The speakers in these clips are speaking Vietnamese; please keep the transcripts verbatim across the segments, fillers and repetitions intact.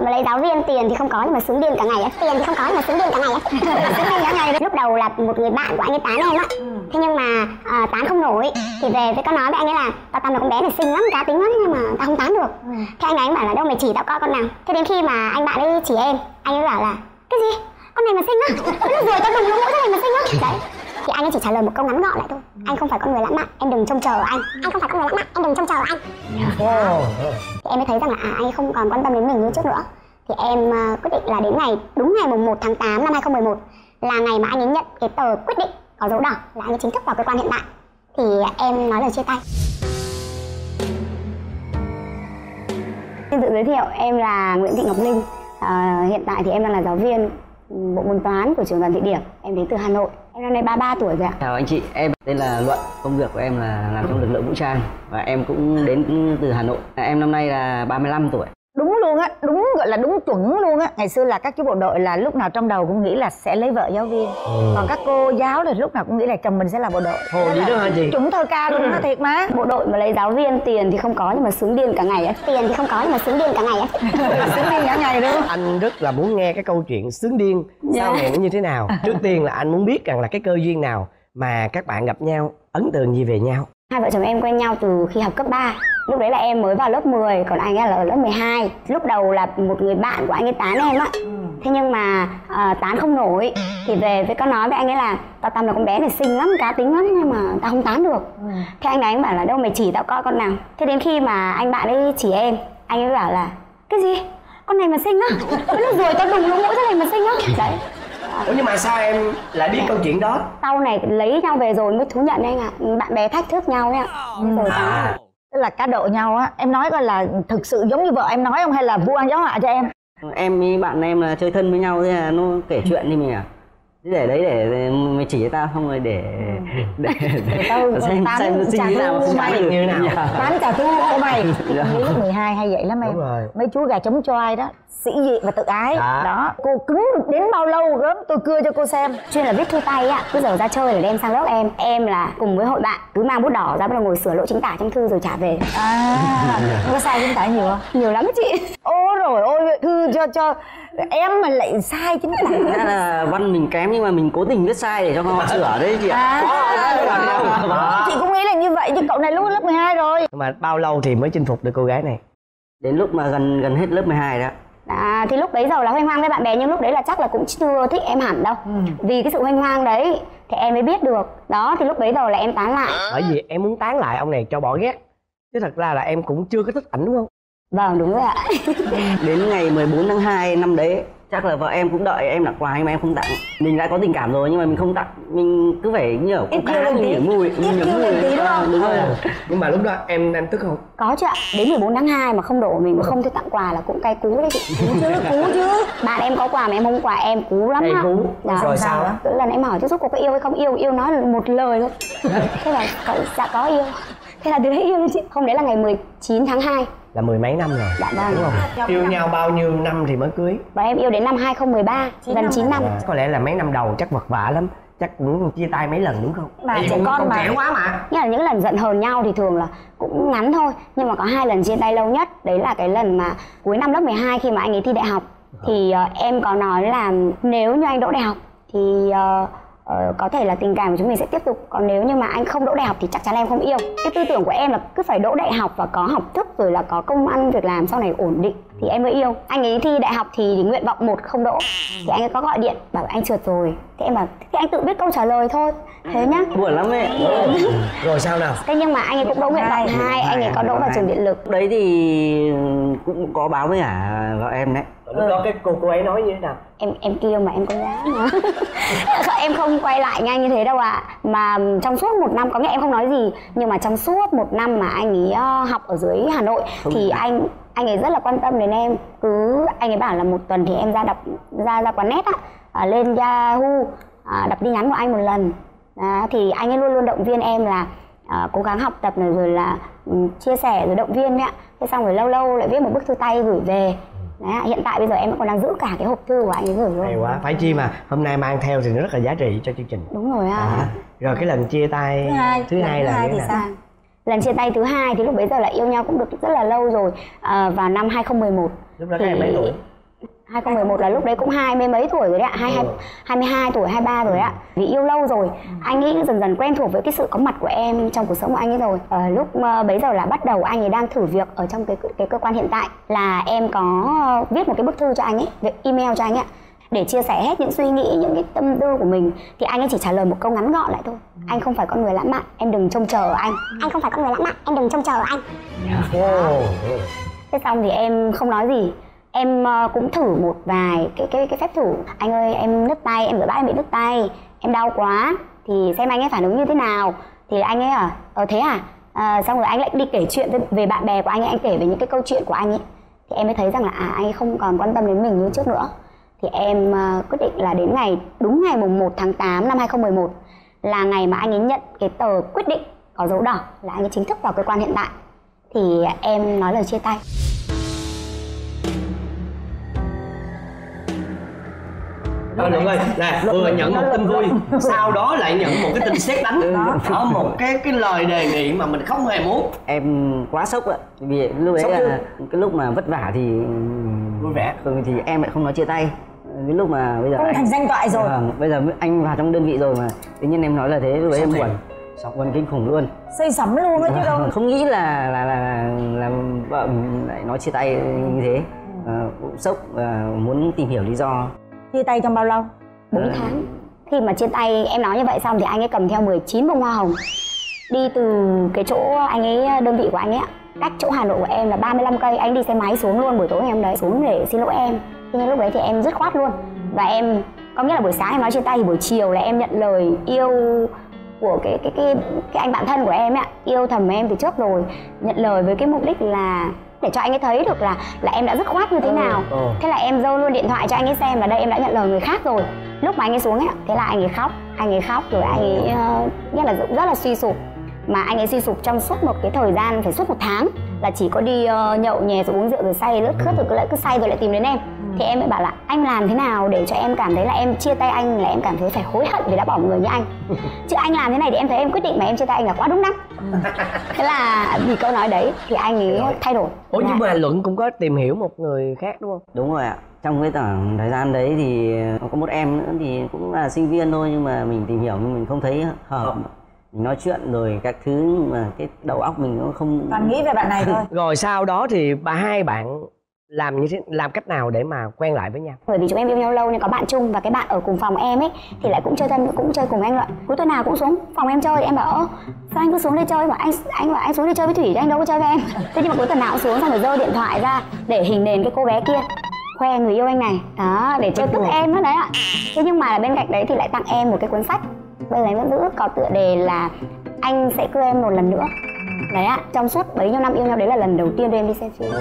mà lấy giáo viên, tiền thì không có nhưng mà sướng điên cả ngày á. Tiền thì không có nhưng mà sướng điên cả ngày á. Sướng điên cả ngày đấy. Lúc đầu là một người bạn của anh ấy tán em á. Ừ. Thế nhưng mà à, tán không nổi thì về với con nói với anh ấy là tao tao là con bé này xinh lắm, cá tính lắm nhưng mà tao không tán được. Ừ. Thế anh ấy bảo là đâu mày chỉ tao coi con nào. Thế đến khi mà anh bạn ấy chỉ em, anh ấy bảo là cái gì? Con này mà xinh á? Nó rồi tao đùng lỗ mũi thế này mà xinh á? Đấy. Thì anh ấy chỉ trả lời một câu ngắn gọn lại thôi. Anh không phải con người lãng mạn, em đừng trông chờ anh. Anh không phải con người lãng mạn, em đừng trông chờ anh. Yeah. Thì em mới thấy rằng là à, anh ấy không còn quan tâm đến mình như trước nữa. Thì em uh, quyết định là đến ngày đúng ngày mùng một tháng tám năm hai không một một là ngày mà anh ấy nhận cái tờ quyết định có dấu đỏ là anh ấy chính thức vào cơ quan hiện tại. Thì em nói lời chia tay. Xin tự giới thiệu, em là Nguyễn Thị Ngọc Linh. À, hiện tại thì em đang là giáo viên bộ môn toán của trường Đoàn Thị Điểm. Em đến từ Hà Nội. Em năm nay ba mươi ba tuổi rồi ạ. Chào anh chị, em tên là Luận. Công việc của em là làm trong lực lượng vũ trang và em cũng đến từ Hà Nội. Em năm nay là ba mươi lăm tuổi. Đúng luôn á, đúng gọi là đúng chuẩn luôn á. Ngày xưa là các chú bộ đội là lúc nào trong đầu cũng nghĩ là sẽ lấy vợ giáo viên. Ừ. Còn các cô giáo thì lúc nào cũng nghĩ là chồng mình sẽ là bộ đội. Ồ, vậy đó hả chị? Chuẩn thơ ca luôn á, thiệt mà. Bộ đội mà lấy giáo viên, tiền thì không có nhưng mà sướng điên cả ngày á. Tiền thì không có nhưng mà sướng điên cả ngày á. Sướng điên cả ngày luôn. Anh rất là muốn nghe cái câu chuyện sướng điên sau này nó như thế nào. Trước tiên là anh muốn biết rằng là cái cơ duyên nào mà các bạn gặp nhau, ấn tượng gì về nhau. Hai vợ chồng em quen nhau từ khi học cấp ba. Lúc đấy là em mới vào lớp mười, còn anh ấy là ở lớp mười hai. Lúc đầu là một người bạn của anh ấy tán em á. Ừ. Thế nhưng mà à, tán không nổi thì về với con nói với anh ấy là tao tao là con bé này xinh lắm, cá tính lắm nhưng mà tao không tán được. Ừ. Thế anh ấy bảo là đâu mày chỉ tao coi con nào. Thế đến khi mà anh bạn ấy chỉ em, anh ấy bảo là cái gì? Con này mà xinh á? Nó rồi tao đùng lỗ mũi thế này mà xinh á? Đấy. Ủa nhưng mà sao em lại biết câu chuyện đó? Sau này lấy nhau về rồi mới thú nhận anh ạ. À. Bạn bè thách thức nhau ấy ạ. Rồi à. Tức là cá độ nhau á. Em nói coi là thực sự giống như vợ em nói không hay là vu oan giáo họa cho em? Em với bạn em là chơi thân với nhau, thế là nó kể chuyện đi mình à. Để đấy để mày chỉ cho tao không rồi để để, để, để tao xem xem suy nghĩ nào không phải như nào. Tán trà thu của mày. Lớp mười hai hay vậy lắm em. Mấy chú gà chống choai đó, sĩ diện và tự ái. Đó. Đó. Cô cứng được đến bao lâu gớm tôi cưa cho cô xem. Chuyên là viết thư tay á, cứ giờ ra chơi để đem sang lớp em. Em là cùng với hội bạn cứ mang bút đỏ ra bắt đầu ngồi sửa lỗi chính tả trong thư rồi trả về. À, có sai chính tả nhiều không? Nhiều lắm chị. Ôi rồi ôi, thư cho cho em mà lại sai chính tả. Ra là văn mình kém nhưng mà mình cố tình viết sai để cho họ sửa đấy chị ạ. À, chị cũng nghĩ là như vậy chứ cậu này lúc lớp mười hai rồi. Mà bao lâu thì mới chinh phục được cô gái này? Đến lúc mà gần gần hết lớp mười hai đó. À, thì lúc đấy giờ là hoanh hoang với bạn bè nhưng lúc đấy là chắc là cũng chưa thích em hẳn đâu. Ừ. Vì cái sự hoanh hoang đấy thì em mới biết được. Đó thì lúc đấy giờ là em tán lại. Bởi vì em muốn tán lại ông này cho bỏ ghét. Chứ thật ra là em cũng chưa có thích ảnh đúng không? Vâng đúng rồi ạ. Đến ngày mười bốn tháng hai năm đấy chắc là vợ em cũng đợi em tặng quà nhưng mà em không tặng. Mình đã có tình cảm rồi nhưng mà mình không tặng. Mình cứ phải như ở cũng cá mình nhảy mùi mình nhảy mùi tí đúng không? Đúng rồi. Nhưng mà lúc đó em em tức không? Có chứ ạ. Đến mười bốn tháng hai mà không đổ mình mà không thể tặng quà là cũng cay cú đấy chị. Cú chứ, cú chứ. Bạn em có quà mà em không quà em cú lắm á. Cú. Đó. Rồi sao đó? Cứ lần em hỏi chứ rốt cuộc có yêu hay không yêu, yêu nói một lời thôi. Thế là cậu dạ có yêu. Thế là từ đấy yêu chị. Không, đấy là ngày mười chín tháng hai. Là mười mấy năm rồi. Dạ vâng. Đúng không? Yêu nhau bao nhiêu năm thì mới cưới? Và em yêu đến năm hai không một ba, gần chín năm. À, có lẽ là mấy năm đầu chắc vật vã lắm. Chắc cũng chia tay mấy lần đúng không? Mà trẻ con mà. Trẻ quá mà. Nghĩa là những lần giận hờn nhau thì thường là cũng ngắn thôi. Nhưng mà có hai lần chia tay lâu nhất. Đấy là cái lần mà cuối năm lớp mười hai khi mà anh ấy thi đại học. Thì uh, em có nói là nếu như anh đỗ đại học thì uh, uh, có thể là tình cảm của chúng mình sẽ tiếp tục. Còn nếu như mà anh không đỗ đại học thì chắc chắn em không yêu. Cái tư tưởng của em là cứ phải đỗ đại học và có học thức rồi là có công ăn việc làm sau này ổn định thì em mới yêu. Anh ấy thi đại học thì nguyện vọng một không đỗ thì anh ấy có gọi điện bảo anh trượt rồi. Thế em bảo thế anh tự biết câu trả lời thôi. Thế nhá. Buồn lắm ấy. Rồi sao nào? Thế nhưng mà anh ấy cũng đỗ nguyện vọng hai, anh ấy có đỗ vào trường điện lực. Đấy thì cũng có báo với cả vợ em đấy. Lúc đó cái cô cô ấy nói như thế nào? Em em kêu mà em có giá mà. Em không quay lại nhanh như thế đâu ạ. À. Mà trong suốt một năm, có nghĩa em không nói gì, nhưng mà trong suốt một năm mà anh ấy học ở dưới Hà Nội không thì anh anh ấy rất là quan tâm đến em. Cứ anh ấy bảo là một tuần thì em ra đọc ra ra quán net á, à, lên Yahoo à, đọc tin nhắn của anh một lần. Đó, thì anh ấy luôn luôn động viên em là à, cố gắng học tập này rồi là um, chia sẻ rồi động viên ấy ạ. Thế xong rồi lâu lâu lại viết một bức thư tay gửi về. Đấy, hiện tại bây giờ em vẫn còn đang giữ cả cái hộp thư của anh ấy gửi luôn. Hay quá, phải chi mà hôm nay mang theo thì nó rất là giá trị cho chương trình. Đúng rồi ạ. À. Rồi cái lần chia tay thứ hai, thứ hai là thì sao? Lần chia tay thứ hai thì lúc bấy giờ là yêu nhau cũng được rất là lâu rồi, à, vào năm hai không một một. Lúc đó thì... các em mấy tuổi? hai không một một là lúc đấy cũng hai mươi mấy tuổi rồi đấy ạ, hai hai hai mươi hai tuổi, hai mươi ba rồi đấy ạ. Vì yêu lâu rồi, anh ấy dần dần quen thuộc với cái sự có mặt của em trong cuộc sống của anh ấy rồi. Ờ, lúc uh, bấy giờ là bắt đầu anh ấy đang thử việc ở trong cái cái cơ quan hiện tại, là em có viết một cái bức thư cho anh ấy, việc email cho anh ấy, để chia sẻ hết những suy nghĩ, những cái tâm tư của mình. Thì anh ấy chỉ trả lời một câu ngắn gọn lại thôi: anh không phải con người lãng mạn, em đừng trông chờ ở anh. Anh không phải con người lãng mạn, em đừng trông chờ ở anh. Oh. Thế xong thì em không nói gì. Em cũng thử một vài cái cái cái phép thử. Anh ơi, em nứt tay, em rửa bát em bị nứt tay, em đau quá, thì xem anh ấy phản ứng như thế nào. Thì anh ấy à, ờ thế à? à xong rồi anh lại đi kể chuyện về bạn bè của anh ấy, anh kể về những cái câu chuyện của anh ấy. Thì em mới thấy rằng là à, anh ấy không còn quan tâm đến mình như trước nữa. Thì em uh, quyết định là đến ngày đúng ngày mùng một tháng tám năm hai không một một là ngày mà anh ấy nhận cái tờ quyết định có dấu đỏ là anh ấy chính thức vào cơ quan hiện tại. Thì em nói lời chia tay. Thôi Lượng ơi, nè, vừa nhận một tin vui, sau đó lại nhận một cái tin sét đánh đó, ở một cái cái lời đề nghị mà mình không hề muốn. Em quá sốc ạ, vì lúc ấy là cái lúc mà vất vả thì vui vẻ, thì em lại không nói chia tay. Đến lúc mà bây giờ không anh... thành danh toại rồi. Vâng, bây giờ anh vào trong đơn vị rồi mà tự nhiên em nói là thế, lúc đấy em buồn, buồn kinh khủng luôn. Xây sắm luôn đó chứ đâu. Không nghĩ là là là là vợ lại nói chia tay như thế. À, cũng sốc và muốn tìm hiểu lý do. Chia tay trong bao lâu? bốn tháng. Khi mà chia tay em nói như vậy xong thì anh ấy cầm theo mười chín bông hoa hồng đi từ cái chỗ anh ấy, đơn vị của anh ấy cách chỗ Hà Nội của em là ba mươi lăm cây. Anh đi xe máy xuống luôn buổi tối ngày hôm đấy, xuống để xin lỗi em. Thế nhưng lúc đấy thì em dứt khoát luôn. Và em có nghĩa là buổi sáng em nói chia tay thì buổi chiều là em nhận lời yêu của cái cái cái cái anh bạn thân của em ấy, yêu thầm em từ trước rồi, nhận lời với cái mục đích là để cho anh ấy thấy được là là em đã dứt khoát như thế nào. Ừ, ừ. Thế là em giơ luôn điện thoại cho anh ấy xem là đây em đã nhận lời người khác rồi. Lúc mà anh ấy xuống ấy, thế là anh ấy khóc, anh ấy khóc rồi anh ấy uh, rất là rất là suy sụp. Mà anh ấy suy sụp trong suốt một cái thời gian phải suốt một tháng, là chỉ có đi uh, nhậu nhè rồi uống rượu rồi say lướt khướt rồi cứ lại cứ say rồi lại tìm đến em. Ừ. Thì em mới bảo là anh làm thế nào để cho em cảm thấy là em chia tay anh là em cảm thấy phải hối hận vì đã bỏ một người như anh. Chứ anh làm thế này để em thấy em quyết định mà em chia tay anh là quá đúng đắn. Ừ. Thế là vì câu nói đấy thì anh ấy thay đổi. Ủa nhưng mà Luận cũng có tìm hiểu một người khác đúng không? Đúng rồi ạ. Trong cái khoảng thời gian đấy thì có một em nữa thì cũng là sinh viên thôi, nhưng mà mình tìm hiểu nhưng mình không thấy hợp. Ừ. Mình nói chuyện rồi các thứ mà cái đầu óc mình nó không toàn nghĩ về bạn này thôi. Rồi sau đó thì ba hai bạn làm như thế, làm cách nào để mà quen lại với nhau? Bởi vì chúng em yêu nhau lâu nên có bạn chung, và cái bạn ở cùng phòng em ấy thì lại cũng chơi thân, cũng chơi cùng anh Luận. Cuối tuần nào cũng xuống phòng em chơi. Em bảo ơ sao anh cứ xuống đây chơi? Bảo anh anh bảo anh xuống đây chơi với Thủy, anh đâu có chơi với em. Thế nhưng mà cuối tuần nào cũng xuống, xong rồi giơ điện thoại ra để hình nền cái cô bé kia, khoe người yêu anh này đó để chơi tức em đó đấy ạ. Thế nhưng mà bên cạnh đấy thì lại tặng em một cái cuốn sách, bây giờ em vẫn giữ, có tựa đề là Anh Sẽ Cưới Em Một Lần Nữa. Đấy ạ, trong suốt bấy nhiêu năm yêu nhau đấy là lần đầu tiên em đi xem phim.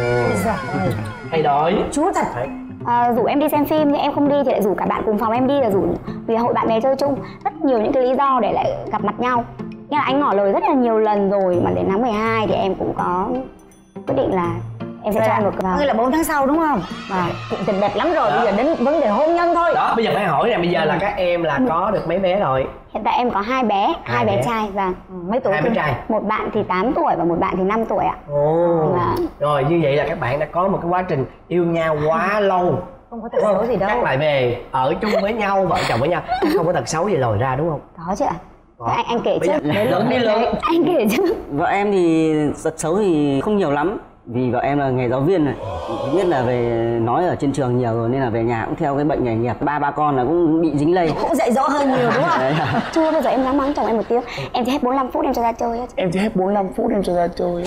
Thay đổi chú thật. À, rủ em đi xem phim nhưng em không đi thì lại rủ cả bạn cùng phòng em đi, là rủ vì hội bạn bè chơi chung, rất nhiều những cái lý do để lại gặp mặt nhau. Nhưng là anh ngỏ lời rất là nhiều lần rồi, mà đến tháng mười hai thì em cũng có quyết định là em sẽ cho anh một vào. Nghĩa là bốn tháng sau đúng không? Và chuyện tình đẹp lắm rồi, đó. Bây giờ đến vấn đề hôn nhân thôi. Đó, bây giờ phải hỏi nè, bây giờ là các em là có được mấy bé rồi? Hiện tại em có hai bé, hai, hai bé. bé trai và ừ, mấy tuổi? Hai bé trai. Một bạn thì tám tuổi và một bạn thì năm tuổi ạ. Ồ. Và... Rồi như vậy là các bạn đã có một cái quá trình yêu nhau quá lâu. Không có tật xấu gì đâu. Chắc lại về ở chung với nhau, vợ chồng với nhau, không có tật xấu gì lòi ra đúng không? Có chứ ạ. Anh anh kể trước. Lớn đi lớn. Anh kể trước. Vợ em thì tật xấu thì không nhiều lắm. Vì vợ em là nghề giáo viên này, biết là về nói ở trên trường nhiều rồi nên là về nhà cũng theo cái bệnh nghề nghiệp, ba ba con là cũng bị dính lây, cũng dạy dỗ hơi nhiều đúng không? Chưa bao giờ em dám mắng chồng em một tiếng. Em chỉ hết bốn mươi lăm phút em cho ra chơi. Em chỉ hết bốn mươi lăm phút em cho ra chơi.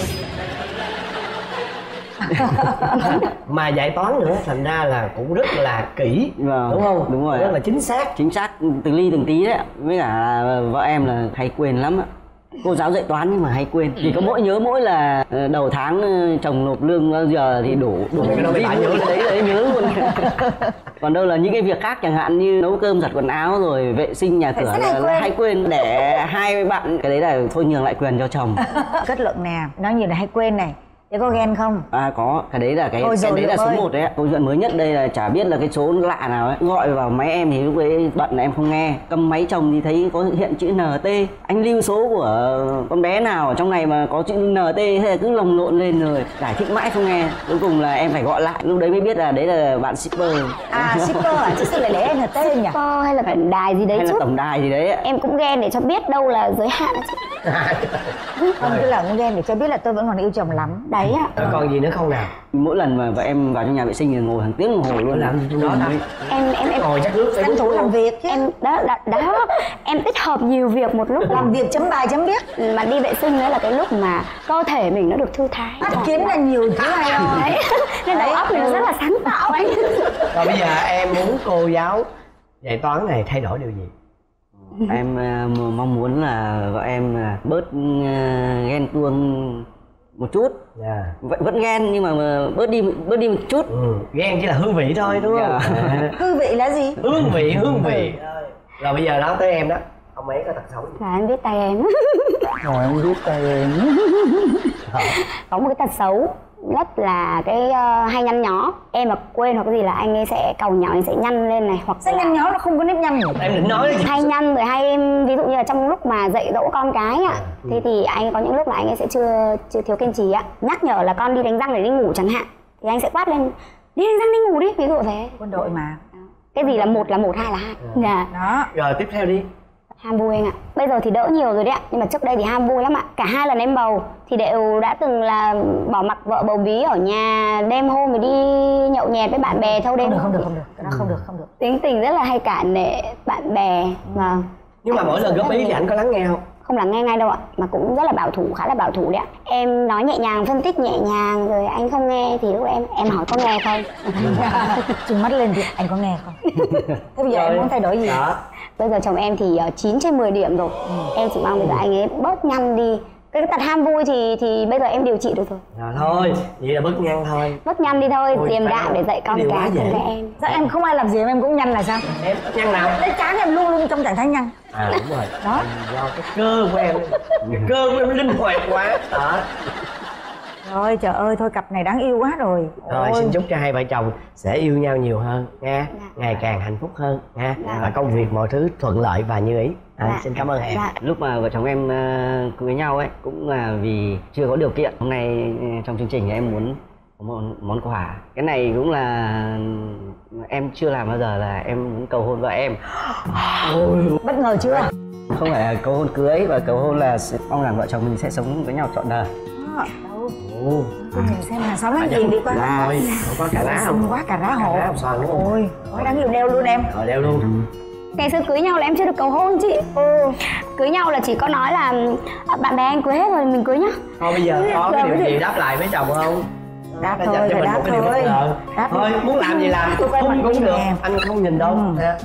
Mà dạy toán nữa thành ra là cũng rất là kỹ, vâng, đúng không? Đúng rồi, rất là chính xác, chính xác từng ly từng tí đấy. Với cả là vợ em là hay quên lắm ạ. Cô giáo dạy toán nhưng mà hay quên, chỉ có mỗi nhớ mỗi là đầu tháng chồng nộp lương bao giờ thì đủ đủ cái đó phải nhớ đấy đấy nhớ luôn. Còn đâu là những cái việc khác chẳng hạn như nấu cơm, giặt quần áo rồi vệ sinh nhà cửa là, là hay quên, để hai bạn cái đấy là thôi nhường lại quyền cho chồng. Kết luận nè, nói như là hay quên này, Thế có ghen không? À có, cái đấy là cái, Thôi cái đấy là số ơi. một đấy ạ. Câu chuyện mới nhất đây là chả biết là cái số lạ nào ấy gọi vào máy em thì lúc đấy bận là em không nghe, cầm máy chồng thì thấy có hiện chữ en tê. Anh lưu số của con bé nào ở trong này mà có chữ en tê, thế là cứ lồng lộn lên rồi giải thích mãi không nghe. Cuối cùng là em phải gọi lại, lúc đấy mới biết là đấy là bạn shipper. À shipper à? Chứ sao lại lấy en tê nhỉ? Shipper hay là tổng đài gì đấy Hay chứ. là tổng đài gì đấy ạ. Em cũng ghen để cho biết đâu là giới hạn. Không, tức là cũng ghen để cho biết là tôi vẫn còn yêu chồng lắm. Đấy ạ. Rồi còn gì nữa không nào? Mỗi lần mà vợ em vào trong nhà vệ sinh thì ngồi hàng tiếng đồng hồ luôn. Làm gì trong đó ta? Em em em Ngồi chắc nước phải Tranh thủ làm việc chứ. em đó, đó đó em tích hợp nhiều việc một lúc, Làm việc chấm bài chấm biết. mà đi vệ sinh nữa là cái lúc mà cơ thể mình nó được thư thái. Mắt kiếm là nhiều thứ hay không? Đấy, nên đầu óc mình nó rất là sáng tạo anh. Rồi bây giờ em muốn cô giáo dạy toán này thay đổi điều gì? Em uh, mong muốn là vợ em uh, bớt uh, ghen tuông một chút. Yeah. Vẫn vẫn ghen nhưng mà bớt đi bớt đi một chút. Ừ. Ghen chỉ là hương vị thôi đúng không? Yeah. Hương vị là gì? Hương vị, hương vị. Rồi bây giờ đó tới em đó. Ông ấy có tật xấu gì? Là em biết tay em. Rồi em biết tay em. Có một cái tật xấu nhất là cái uh, hay nhăn nhó. Em mà quên hoặc cái gì là anh ấy sẽ cầu nhỏ, anh sẽ nhăn lên này, hoặc Sao là nhăn nhó nó không có nếp nhăn nhỉ? Em định nói gì? hay nhăn rồi hay em, ví dụ như là trong lúc mà dạy dỗ con cái ạ, thế thì anh có những lúc là anh ấy sẽ chưa chưa thiếu kiên trì ạ, nhắc nhở là con đi đánh răng để đi ngủ chẳng hạn, thì anh sẽ quát lên đi đánh răng đi ngủ đi, ví dụ thế. Quân đội mà. Cái gì là một là một, hai là hai. Dạ. Đó. Rồi tiếp theo đi. Ham vui anh ạ. Bây giờ thì đỡ nhiều rồi đấy ạ, nhưng mà trước đây thì ham vui lắm ạ. Cả hai lần em bầu thì đều đã từng là bỏ mặc vợ bầu bí ở nhà, đêm hôm rồi đi nhậu nhẹt với bạn bè thâu đêm. Không được, không được, không được. Cái đó không được, không được. Tính tình rất là hay cả nể bạn bè. Vâng. Nhưng mà mỗi lần góp ý thì anh có lắng nghe không? Không lắng nghe ngay đâu ạ, mà cũng rất là bảo thủ, khá là bảo thủ đấy ạ. Em nói nhẹ nhàng, phân tích nhẹ nhàng rồi anh không nghe thì lúc em em hỏi có nghe không. Trừng mắt lên thì anh có nghe không? Thế bây giờ em muốn thay đổi gì? Đó. Bây giờ chồng em thì chín trên mười điểm rồi. Ừ. Em chỉ mong bây giờ anh ấy bớt nhăn đi. Cái tật ham vui thì thì bây giờ em điều trị được rồi. Rồi thôi, vậy là bớt nhăn thôi. Bớt nhăn đi thôi, Ôi, điềm phải đạm không? để dạy con Điều quá cái dễ. cho em. Sao em không ai làm gì em cũng nhăn là sao? Em nhăn nào? Cái trán em luôn luôn trong trạng thái nhăn. À đúng rồi. Đó. Do cái cơ của em, cái cơ của em linh hoạt quá. Đó. Rồi trời ơi, thôi cặp này đáng yêu quá rồi. Rồi Ôi. xin chúc cho hai vợ chồng sẽ yêu nhau nhiều hơn nha, Dạ. ngày càng hạnh phúc hơn nha, Dạ. và công việc mọi thứ thuận lợi và như ý. À, Dạ. xin cảm ơn em. Dạ. Lúc mà vợ chồng em uh, cưới nhau ấy cũng là vì chưa có điều kiện. Hôm nay uh, trong chương trình em muốn có một món quà. Cái này cũng là em chưa làm bao giờ, là em muốn cầu hôn vợ em. Bất ngờ chưa? Không phải là cầu hôn cưới, và cầu hôn là sẽ- mong rằng vợ chồng mình sẽ sống với nhau trọn đời. Đó, đâu. Ồ. Tôi nhìn xem là sáu láng gì đi qua. Rồi, có cà lá không? Xinh quá, cà rá Cà hộ. lá hồng xoàn đúng không? Ôi, quá đáng yêu, đeo luôn em. Rồi đeo luôn. Ngày xưa cưới nhau là em chưa được cầu hôn chị. Ừ. Cưới nhau là chỉ có nói là "À, bạn bè anh cưới hết rồi mình cưới nhá." Thôi bây giờ có cái điều gì đáp lại với chồng không? Đáp Đã thôi, dành cho phải mình đáp một cái điều bất thôi. ngờ. Đáp Thôi đi. muốn làm gì làm, Tôi quen mặt không cũng với được, em. anh không nhìn đâu. Ừ. Nè.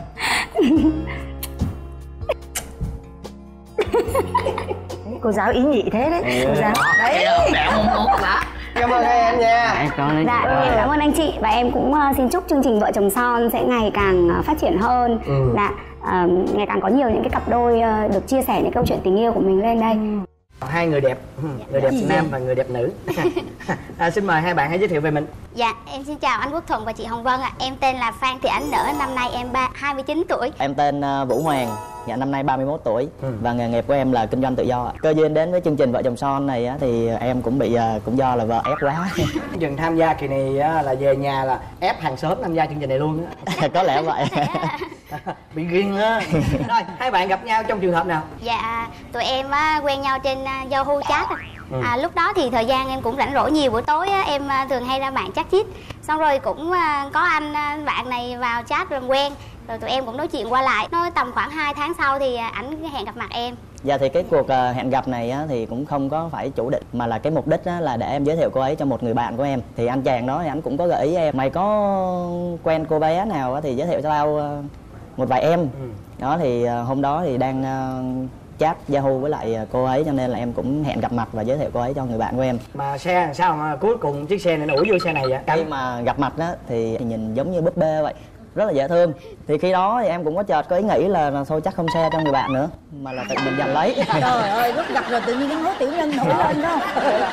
Đấy, cô giáo ý nhị thế đấy. Cô giáo. Đấy. Mẹ mong muốn đã. Cảm ơn hai em nha. Em có lấy Dạ, em cảm ơn anh chị và em cũng uh, xin chúc chương trình Vợ chồng son sẽ ngày càng uh, phát triển hơn. Ừ. Dạ, uh, ngày càng có nhiều những cái cặp đôi uh, được chia sẻ những câu chuyện tình yêu của mình lên đây. Hai người đẹp, người đẹp nam và người đẹp nữ. À, xin mời hai bạn hãy giới thiệu về mình. Dạ, em xin chào anh Quốc Thuận và chị Hồng Vân ạ. Em tên là Phan Thị Ánh Nở, năm nay em ba, hai mươi chín tuổi. Em tên uh, Vũ Hoàng, dạ năm nay ba mươi mốt tuổi. Ừ. Và nghề nghiệp của em là kinh doanh tự do ạ. Cơ duyên đến với chương trình Vợ chồng son này á, thì em cũng bị uh, cũng do là vợ ép quá. Dừng tham gia kỳ này á, là về nhà là ép hàng xóm tham gia chương trình này luôn á. Có lẽ vậy. Bị ghiền á. Rồi, hai bạn gặp nhau trong trường hợp nào? Dạ, tụi em á, quen nhau trên uh, Yahoo chat. Ừ. À, lúc đó thì thời gian em cũng rảnh rỗi nhiều, buổi tối á, em uh, thường hay ra mạng chat chít. Xong rồi cũng uh, có anh uh, bạn này vào chat làm quen. Rồi tụi em cũng nói chuyện qua lại. Nói tầm khoảng hai tháng sau thì uh, ảnh hẹn gặp mặt em. Dạ thì cái cuộc uh, hẹn gặp này á, thì cũng không có phải chủ định, mà là cái mục đích á, là để em giới thiệu cô ấy cho một người bạn của em. Thì anh chàng đó thì anh cũng có gợi ý em, mày có quen cô bé nào á, thì giới thiệu cho tao uh, một vài em. Ừ. Đó thì uh, hôm đó thì đang uh, chat Yahoo với lại uh, cô ấy, cho nên là em cũng hẹn gặp mặt và giới thiệu cô ấy cho người bạn của em. Mà xe làm sao mà cuối cùng chiếc xe này nó ủi vô xe này vậy? Khi mà gặp mặt đó thì, thì nhìn giống như búp bê vậy, rất là dễ thương. Thì khi đó thì em cũng có chợt có ý nghĩ là, là thôi chắc không share cho người bạn nữa, mà là tự mình giành lấy. Trời ơi, lúc gặp rồi tự nhiên cái hố tiểu nhân nổi lên đó. Mà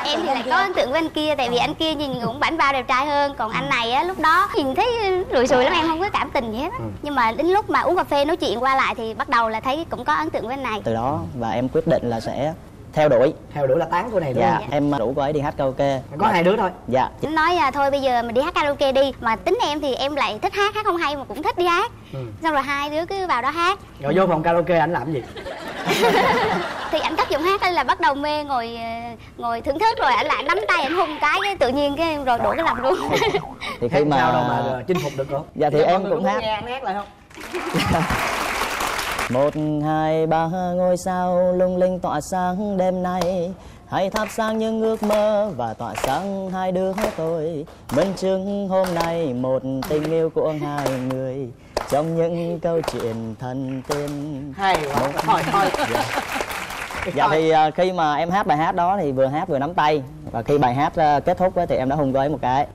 Em thì lại có ấn tượng với anh kia, tại vì anh kia nhìn cũng bảnh bao đẹp trai hơn, còn anh này á lúc đó nhìn thấy rùi rùi lắm, em không có cảm tình gì hết á. Nhưng mà đến lúc mà uống cà phê nói chuyện qua lại thì bắt đầu là thấy cũng có ấn tượng với anh này. Từ đó và em quyết định là sẽ theo đuổi. Theo đuổi là tán cô này đúng Dạ, không? em rủ cô ấy đi hát karaoke. Có hai đứa thôi. Dạ. Anh nói à, thôi bây giờ mình đi hát karaoke đi, mà tính em thì em lại thích hát, hát không hay mà cũng thích đi hát. Ừ. Xong rồi hai đứa cứ vào đó hát. Rồi vô phòng karaoke anh làm gì? Thì anh cất giọng hát lên là bắt đầu mê, ngồi ngồi thưởng thức, rồi anh lại nắm tay anh hung cái, cái tự nhiên cái rồi đổ cái lòng luôn. Thì khi mà sao đâu mà chinh phục được cô? Dạ thì Dạ, em cũng hát. Nghe anh hát lại không? Một hai ba ngôi sao lung linh tỏa sáng đêm nay, hãy thắp sáng những ước mơ và tỏa sáng hai đứa tôi. Minh chứng hôm nay một tình yêu của hai người trong những câu chuyện thân tình. Hay quá. Thôi thôi. Dạ. Dạ thì uh, khi mà em hát bài hát đó thì vừa hát vừa nắm tay, và khi bài hát uh, kết thúc thì em đã hôn cô ấy một cái.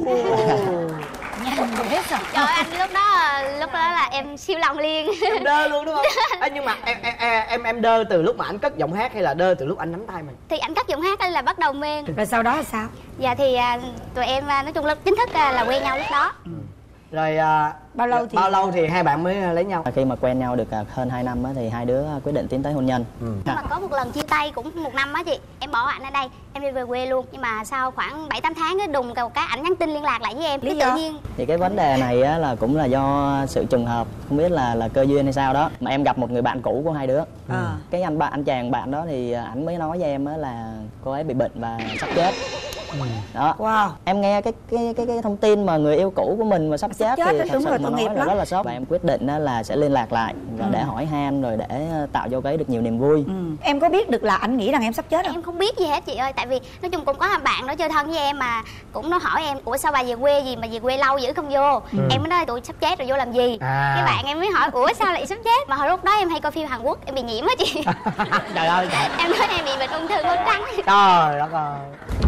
Trời anh lúc đó lúc đó là em siêu lòng liền. Em đơ luôn đúng không? À, nhưng mà em em em em đơ từ lúc mà anh cất giọng hát hay là đơ từ lúc anh nắm tay mình? Thì anh cất giọng hát lên là bắt đầu mê. Rồi sau đó là sao? Dạ thì à, tụi em à, nói chung là chính thức à, là quen nhau lúc đó. Ừ. Rồi à, bao lâu thì bao lâu thì hai bạn mới lấy nhau? Khi mà quen nhau được hơn hai năm á, thì hai đứa quyết định tiến tới hôn nhân. Ừ. Nhưng mà có một lần chia tay cũng một năm á chị, em bỏ ảnh ở đây, em đi về quê luôn. Nhưng mà sau khoảng bảy tám tháng cái đùng cầu cái ảnh nhắn tin liên lạc lại với em. Lý Cái do? tự nhiên Thì cái vấn đề này á, là cũng là do sự trùng hợp, không biết là là cơ duyên hay sao đó mà em gặp một người bạn cũ của hai đứa. À. Cái anh bạn anh chàng bạn đó thì ảnh mới nói với em á là cô ấy bị bệnh và sắp chết. Ừ. Đó. Wow. Em nghe cái cái cái cái thông tin mà người yêu cũ của mình mà sắp chết, chết thì đó, thật đúng sự rồi, mà tội nói nghiệp là lắm. rất là sốc, và em quyết định á, là sẽ liên lạc lại và Ừ. để hỏi han rồi để tạo cho cô ấy được nhiều niềm vui. Ừ. Em có biết được là anh nghĩ rằng em sắp chết không? em không biết gì hết chị ơi, tại vì nói chung cũng có bạn nó chơi thân với em mà cũng nó hỏi em ủa sao bà về quê gì mà về quê lâu dữ không vô. Ừ. Em mới nói tụi sắp chết rồi vô làm gì. À. Cái bạn em mới hỏi ủa sao lại sắp chết, mà hồi lúc đó em hay coi phim Hàn Quốc, em bị nhiễm á chị. Trời ơi trời. Em nói em bị bệnh ung thư ngón trắng. Trời đất ơi.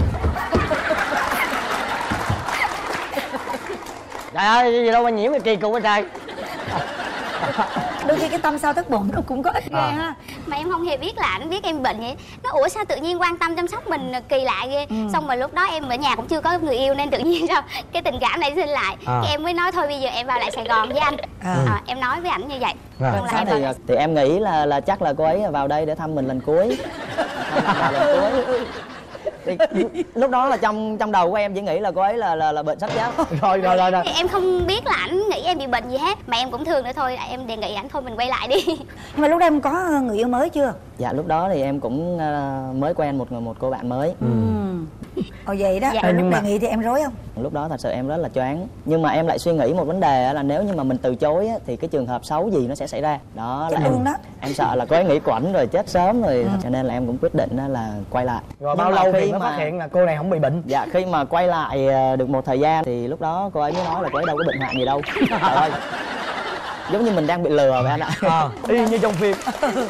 Trời ơi, gì đâu mà nhiễm cái kỳ cục vậy trời. Đôi khi cái tâm sao thất bổn nó cũng có ích ghê À. ha. Mà em không hề biết là anh biết em bệnh vậy. Nó ủa sao tự nhiên quan tâm chăm sóc mình kỳ lạ ghê. Ừ. Xong rồi lúc đó em ở nhà cũng chưa có người yêu nên tự nhiên sao cái tình cảm này sinh lại. À. Cái em mới nói thôi bây giờ em vào lại Sài Gòn với anh. À. À, em nói với ảnh như vậy. À. Còn là Sao em thì vào... thì em nghĩ là là chắc là cô ấy vào đây để thăm mình lần cuối. Thăm mình lần cuối. Thì lúc đó là trong trong đầu của em chỉ nghĩ là cô ấy là là, là bệnh sắp chết. Rồi rồi rồi rồi. Thì em không biết là ảnh nghĩ em bị bệnh gì hết. Mà em cũng thương nữa thôi, em đề nghị ảnh thôi mình quay lại đi. Nhưng mà lúc đó em có người yêu mới chưa? Dạ lúc đó thì em cũng uh, mới quen một người một cô bạn mới. Ừ. Ồ vậy đó. Dạ. Rồi lúc Nhưng đề mà- nghị thì em rối không? Lúc đó thật sự em rất là choáng, nhưng mà em lại suy nghĩ một vấn đề á, là nếu như mà mình từ chối á, thì cái trường hợp xấu gì nó sẽ xảy ra. Đó là Chết em luôn đó. em sợ là cô ấy nghĩ quẩn rồi chết sớm rồi, cho nên là em cũng quyết định á, là quay lại. Rồi Nhưng bao mà lâu thì khi mới mà- phát hiện là cô này không bị bệnh? Dạ khi mà quay lại ờ, được một thời gian thì lúc đó cô ấy mới nói là cô ấy đâu có bệnh hoạn gì đâu. Trời ơi, giống như mình đang bị lừa vậy anh ạ. À, y như trong phim.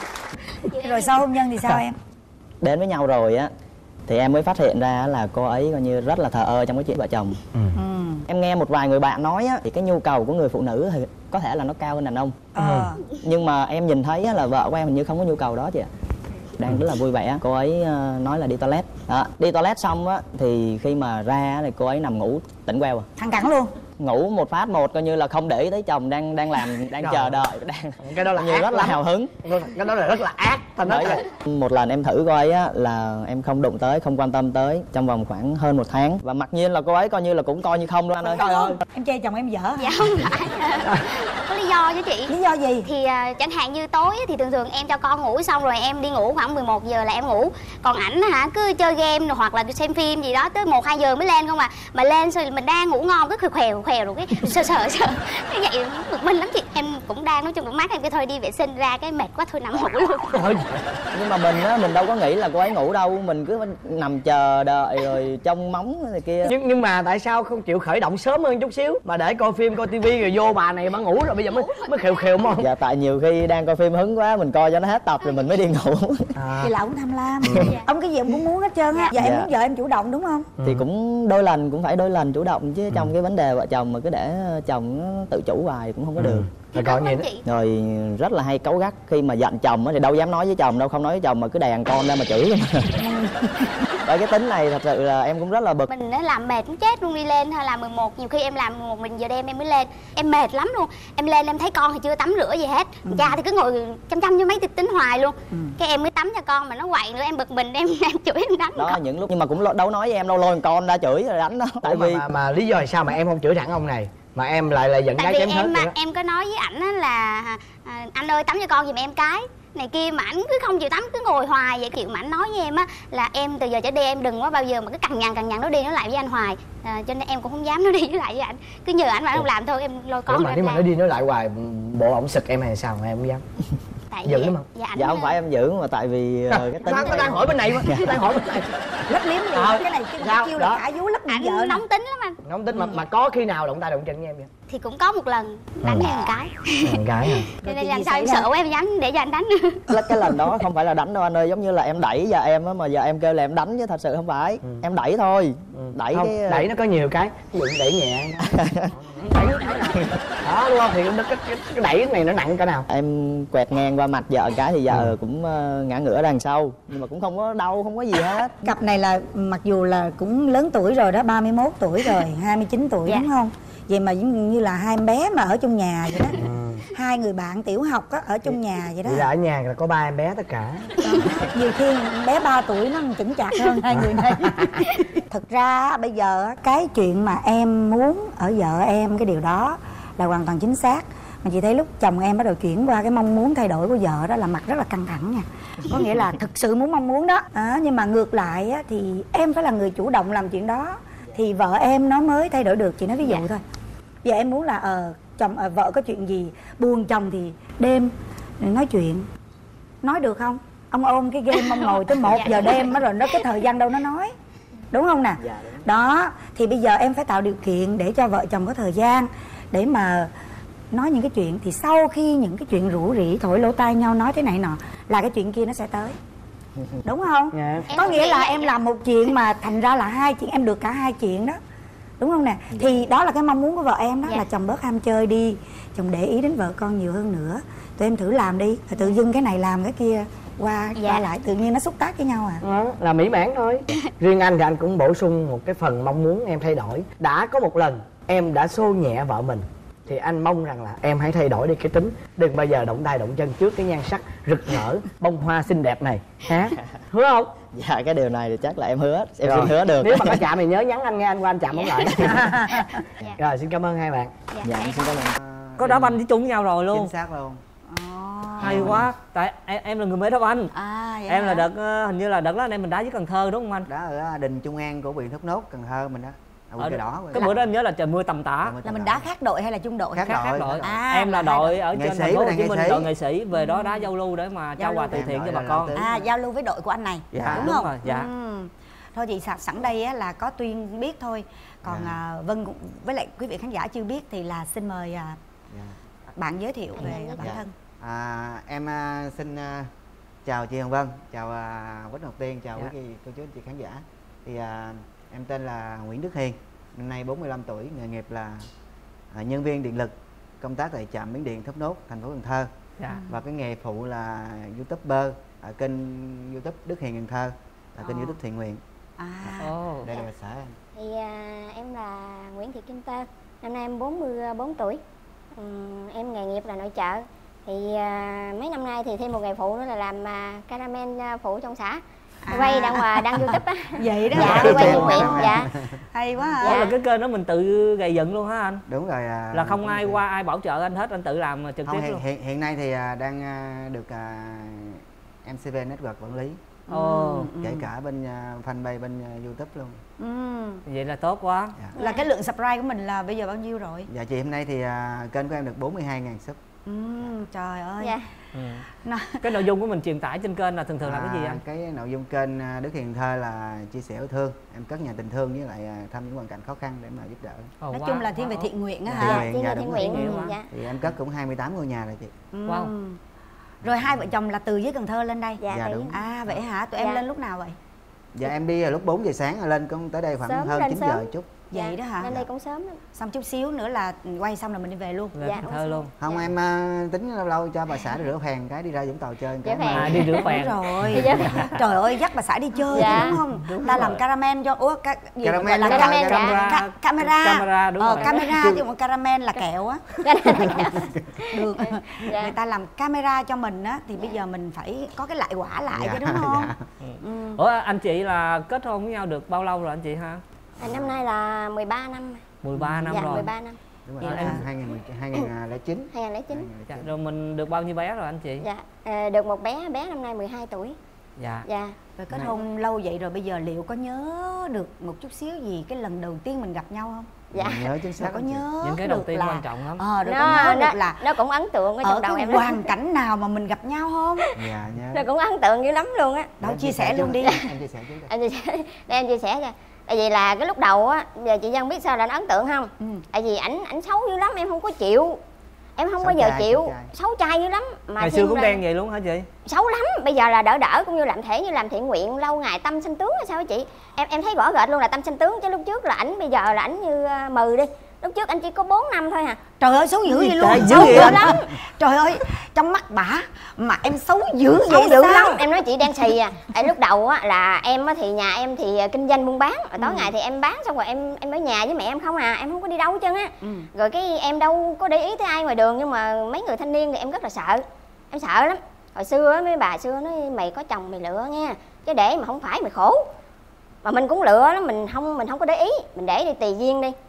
Rồi sau hôn nhân thì sao em? Đến với nhau rồi á thì em mới phát hiện ra là cô ấy coi như rất là thờ ơ trong cái chuyện vợ chồng. Ừ. Em nghe một vài người bạn nói á, thì cái nhu cầu của người phụ nữ thì có thể là nó cao hơn đàn ông. Ờ. Nhưng mà em nhìn thấy á, là vợ của em hình như không có nhu cầu đó chị ạ. Đang rất là vui vẻ, cô ấy ờ, nói là đi toilet. Đó, đi toilet xong á thì khi mà ra á, thì cô ấy nằm ngủ tỉnh queo à. Thằng cẳng luôn. Ngủ một phát một coi như là không để ý tới chồng đang đang làm đang Trời chờ ơi. đợi, đang Cái đó là như ác rất là lắm. hào hứng. Cái đó là rất là ác. Ta nói Bởi thật. vậy, một lần em thử cô ấy á là em không đụng tới, không quan tâm tới trong vòng khoảng hơn một tháng, và mặc nhiên là cô ấy coi như là cũng coi như không luôn anh ơi. Trời ơi. Em chê chồng em dở hả? Dạ không phải. Có lý do chứ chị. Lý do gì? Thì à, chẳng hạn như tối thì thường thường em cho con ngủ xong rồi em đi ngủ khoảng mười một giờ là em ngủ. Còn ảnh hả cứ chơi game rồi hoặc là xem phim gì đó tới một hai giờ mới lên không à. Mà lên rồi mình đang ngủ ngon cứ khều khều khều rồi cái sợ sợ sợ. Cái vậy bực mình lắm chị. Em cũng đang nói chung cũng mát em cái thôi đi vệ sinh ra cái mệt quá thôi nằm ngủ luôn. Nhưng mà mình á mình đâu có nghĩ là cô ấy ngủ đâu, mình cứ nằm chờ đợi rồi trông móng này kia. Nhưng nhưng mà tại sao không chịu khởi động sớm hơn chút xíu mà để coi phim coi tivi rồi vô bà này bà ngủ rồi bây giờ mới mới khều khều không? Dạ tại nhiều khi đang coi phim hứng quá mình coi cho nó hết tập rồi mình mới đi ngủ. À. Vậy là ông tham lam. Ông cái gì ông cũng muốn hết trơn á. Giờ em Dạ. muốn vợ em chủ động đúng không? Thì cũng đôi lần cũng phải đôi lần chủ động chứ trong cái vấn đề vợ chồng mà cứ để chồng nó tự chủ hoài cũng không có được. Rồi còn gì nữa? Rồi rất là hay cáu gắt, khi mà giận chồng thì đâu dám nói với chồng đâu, không nói với chồng mà cứ đè con ra mà chửi luôn. Bởi cái tính này thật sự là em cũng rất là bực. Mình đã làm mệt cũng chết luôn, đi lên hay là mười một, nhiều khi em làm một mình giờ đêm em mới lên, em mệt lắm luôn. Em lên em thấy con thì chưa tắm rửa gì hết, ừ. cha thì cứ ngồi chăm chăm với mấy tivi tính hoài luôn, ừ. cái em mới tắm cho con mà nó quậy nữa, em bực mình, em em chửi em đánh. Đó con. Những lúc nhưng mà cũng đâu nói với em đâu, lôi con ra chửi rồi đánh đó. Tại vì mà, mà lý do là sao mà em không chửi thẳng ông này mà em lại là giận cái chém hết? Tại vì em em có nói với ảnh á là à, anh ơi tắm cho con giùm em cái này kia, mà ảnh cứ không chịu tắm, cứ ngồi hoài vậy. Kiểu mà ảnh nói với em á là em từ giờ trở đi em đừng có bao giờ mà cứ cằn nhằn cằn nhằn nó đi nó lại với anh hoài, à, cho nên em cũng không dám nó đi với lại với ảnh, cứ nhờ ảnh mà không làm thôi, em lôi con. Mà nếu mà nó đi nó lại hoài bộ ổng sực em hay sao mà em không dám? Tại giữ em, mà dạ, ảnh... dạ không phải em giữ mà tại vì uh, cái tính nó đang hỏi bên này mà đang hỏi bên này lấp liếm gì à, cái này cái sao? kêu Đó. là cả vú lấp ảnh vợ nóng tính lắm anh. Nóng tính mà mà có khi nào động tay động chân với em vậy? Thì cũng có một lần đánh em một cái. Một cái hả? Cho nên làm sao em sợ quá em dám để cho anh đánh. Cái lần đó không phải là đánh đâu anh ơi, giống như là em đẩy giờ em á, mà giờ em kêu là em đánh chứ thật sự không phải. Ừ. Em đẩy thôi. Ừ. Đẩy không, cái đẩy nó có nhiều cái, ví dụ đẩy nhẹ đẩy cái đó đúng không, thì cái, cái, cái đẩy này nó nặng cỡ nào? Em quẹt ngang qua mặt vợ cái thì vợ ừ. cũng uh, ngã ngửa đằng sau nhưng mà cũng không có đau, không có gì hết. Cặp này là mặc dù là cũng lớn tuổi rồi đó, ba mươi mốt tuổi rồi, hai mươi chín tuổi dạ. đúng không? Vậy mà giống như là hai em bé mà ở trong nhà vậy đó. Ừ. Hai người bạn tiểu học á, ở trong nhà vậy đó. Vậy là ở nhà là có ba em bé tất cả. Đó. Nhiều khi bé ba tuổi nó chững chạc hơn hai người này. Thực ra bây giờ cái chuyện mà em muốn ở vợ em cái điều đó là hoàn toàn chính xác. Mà chị thấy lúc chồng em bắt đầu chuyển qua cái mong muốn thay đổi của vợ đó là mặt rất là căng thẳng nha. Có nghĩa là thực sự muốn mong muốn đó à, nhưng mà ngược lại á, thì em phải là người chủ động làm chuyện đó thì vợ em nó mới thay đổi được. Chị nói ví dụ thôi. Giờ em muốn là ờ chồng ờ, vợ có chuyện gì buồn chồng thì đêm nói chuyện, nói được không? Ông ôm cái game ông ngồi tới một giờ đêm đó, rồi nó cái thời gian đâu nó nói, đúng không nè? Đó thì bây giờ em phải tạo điều kiện để cho vợ chồng có thời gian để mà nói những cái chuyện, thì sau khi những cái chuyện rủ rỉ thổi lỗ tai nhau nói thế này nọ là cái chuyện kia nó sẽ tới, đúng không? Yeah. Có nghĩa là em làm một chuyện mà thành ra là hai chuyện, em được cả hai chuyện đó, đúng không nè? Thì đó là cái mong muốn của vợ em đó, yeah. là chồng bớt ham chơi đi, chồng để ý đến vợ con nhiều hơn nữa, tụi em thử làm đi, rồi tự dưng cái này làm cái kia qua dạ. qua lại tự nhiên nó xúc tác với nhau à. Đó, là mỹ mãn thôi. Riêng anh thì anh cũng bổ sung một cái phần mong muốn em thay đổi. Đã có một lần em đã xô nhẹ vợ mình thì anh mong rằng là em hãy thay đổi đi cái tính, đừng bao giờ động tay động chân trước cái nhan sắc rực rỡ bông hoa xinh đẹp này hả? Hứa không? Dạ cái điều này thì chắc là em hứa, em rồi. Xin hứa được. Nếu mà có chạm thì nhớ nhắn anh nghe, anh qua anh chạm không lại. Dạ. Rồi xin cảm ơn hai bạn. Dạ, dạ em xin cảm ơn. Có đá banh với chung với nhau rồi luôn. Chính xác luôn. Oh. Hay quá, tại em, em là người mới đá banh. À, em hả? Là đợt hình như là đợt đó anh em mình đá với Cần Thơ đúng không anh? Đá ở Đình Trung An của huyện Thốt Nốt, Cần Thơ mình đó. Ở đỏ cái bữa đó em nhớ là trời mưa tầm tã. Là mình đá khác đội hay là chung đội? Khác, khác đội, đội. À, em là đội ở trên thành phố Hồ Chí Minh, đội nghệ sĩ về đó đá ừ. giao lưu để mà trao quà từ thiện cho bà con. À, giao lưu với đội của anh này. Dạ, đúng, đúng không? Rồi, dạ. Ừ. Thôi chị sẵn đây á, là có Tuyên biết thôi. Còn dạ. à, Vân với lại quý vị khán giả chưa biết thì là xin mời à, dạ. bạn giới thiệu về dạ. bản dạ. thân. À, em uh, xin uh, chào chị Hồng Vân, chào uh, Quách Ngọc Tiên, chào dạ. quý cô chú anh chị khán giả. Thì uh, em tên là Nguyễn Đức Hiền, năm nay bốn mươi lăm tuổi, nghề nghiệp là uh, nhân viên điện lực, công tác tại trạm biến điện Thốt Nốt, thành phố Cần Thơ. Dạ. Và cái nghề phụ là YouTuber ở kênh YouTube Đức Hiền Cần Thơ, là kênh oh. YouTube thiện nguyện. À. Oh. Đây là bà xã em. Thì uh, em là Nguyễn Thị Kim Tơ, năm nay em bốn mươi bốn tuổi. Um, em nghề nghiệp là nội trợ. Thì uh, mấy năm nay thì thêm một nghề phụ nữa là làm uh, caramel uh, phụ trong xã. À. Quay đăng hòa đăng YouTube á. Vậy đó. Dạ, quay thiện nguyện. Dạ. Hay quá hả? Dạ. Là cái kênh đó mình tự gầy dựng luôn hả anh? Đúng rồi. À, là không ai qua ai bảo trợ anh hết, anh tự làm trực không, tiếp hiện, luôn. Hiện, hiện nay thì uh, đang uh, được uh, em xê vê Network quản lý. Ồ. Ừ. Kể cả bên uh, fanpage bên uh, YouTube luôn. Ừ. Vậy là tốt quá. Dạ. Là cái lượng subscribe của mình là bây giờ bao nhiêu rồi? Dạ chị, hôm nay thì uh, kênh của em được bốn mươi hai ngàn sub. Ừ, trời ơi. Dạ. Ừ. Cái nội dung của mình truyền tải trên kênh là thường thường à, là cái gì anh? Cái nội dung kênh Đức Hiền Thơ là chia sẻ yêu thương, em cất nhà tình thương với lại thăm những hoàn cảnh khó khăn để mà giúp đỡ. Ồ, nói wow, chung là thiên wow. về thiện nguyện á dạ, hả? Thiện nguyện, dạ, thiện nguyện. nguyện. Ừ, dạ. Thì em cất cũng hai mươi tám ngôi nhà rồi chị. Ừ. Wow. Rồi hai vợ chồng là từ dưới Cần Thơ lên đây? Dạ, dạ đúng. À vậy hả? Tụi dạ. em lên lúc nào vậy? Dạ em đi lúc bốn giờ sáng lên, cũng tới đây khoảng sớm, hơn chín giờ chút. Vậy dạ. đó hả? Lên đây cũng sớm lắm. Xong chút xíu nữa là quay xong là mình đi về luôn. Dạ, Cần Thơ luôn. Không dạ. em uh, tính lâu lâu cho bà xã đi rửa phèn cái đi ra Vũng Tàu chơi cái. À, đi rửa phèn. Rồi. Trời ơi dắt bà xã đi chơi dạ. đúng không? Đúng ta rồi. làm caramel cho ủa ca, gì Caramel, gọi là caramel, ca- dạ. ca- camera. Camera, đúng ờ, rồi. camera chứ không caramel là kẹo á. Được. Dạ. Người ta làm camera cho mình á thì bây giờ mình phải có cái lại quả lại Dạ, chứ đúng không? dạ. Ừ. Ủa anh chị là kết hôn với nhau được bao lâu rồi anh chị ha? À, năm nay là mười ba năm. mười ba năm dạ, rồi. mười ba năm. Đúng Dạ, rồi, em- hai nghìn hai nghìn lẻ chín. hai nghìn lẻ chín. Dạ, rồi mình được bao nhiêu bé rồi anh chị? Dạ, à, được một bé, bé năm nay mười hai tuổi. Dạ. Dạ. Rồi kết hôn lâu vậy rồi bây giờ liệu có nhớ được một chút xíu gì cái lần đầu tiên mình gặp nhau không? Dạ. Nhớ chính xác. Là có nhớ Những cái đầu được tiên là quan trọng lắm. Ờ, rồi nó, có nhớ nó, được là nó cũng ấn tượng ở ở trong đầu cái em hoàn lắm. cảnh nào mà mình gặp nhau không? Dạ nhớ. Nó cũng ấn tượng dữ lắm luôn á. Đâu Em chia sẻ trước. luôn đi. Em chia sẻ trước đây. Em chia sẻ, để em chia sẻ cho. Tại vì là cái lúc đầu á, giờ chị Dân biết sao là nó ấn tượng không? Ừ. Tại vì ảnh ảnh xấu dữ lắm, em không có chịu. Em không Xấu bao giờ trai, chịu. xấu trai. Xấu trai dữ lắm. Mà Ngày xưa thêm cũng là- đen vậy luôn hả chị? xấu lắm, bây giờ là đỡ đỡ cũng như làm thể như làm thiện nguyện lâu ngày tâm sinh tướng là sao hả chị? Em em thấy rõ rệt luôn là tâm sinh tướng, chứ lúc trước là ảnh bây giờ là ảnh như uh, mừ đi. Lúc trước anh chỉ có bốn năm thôi à. Trời ơi xấu dữ vậy luôn. Trời, dữ Xấu vậy dữ anh? lắm. Trời ơi trong mắt bả mà em xấu dữ Xấu vậy dữ sao? lắm, em nói chị đen xì à. Tại lúc đầu á là em á thì nhà em thì kinh doanh buôn bán, rồi tối ngày thì em bán xong rồi em em ở nhà với mẹ em không à, em không có đi đâu hết trơn á. Ừ. Rồi cái em đâu có để ý tới ai ngoài đường, nhưng mà mấy người thanh niên thì em rất là sợ. Em sợ lắm. Hồi xưa á mấy bà xưa nói mày có chồng mày lựa nha, chứ để mà không phải mày khổ. Mà mình cũng lựa đó, mình không mình không có để ý, mình để đi tùy duyên đi.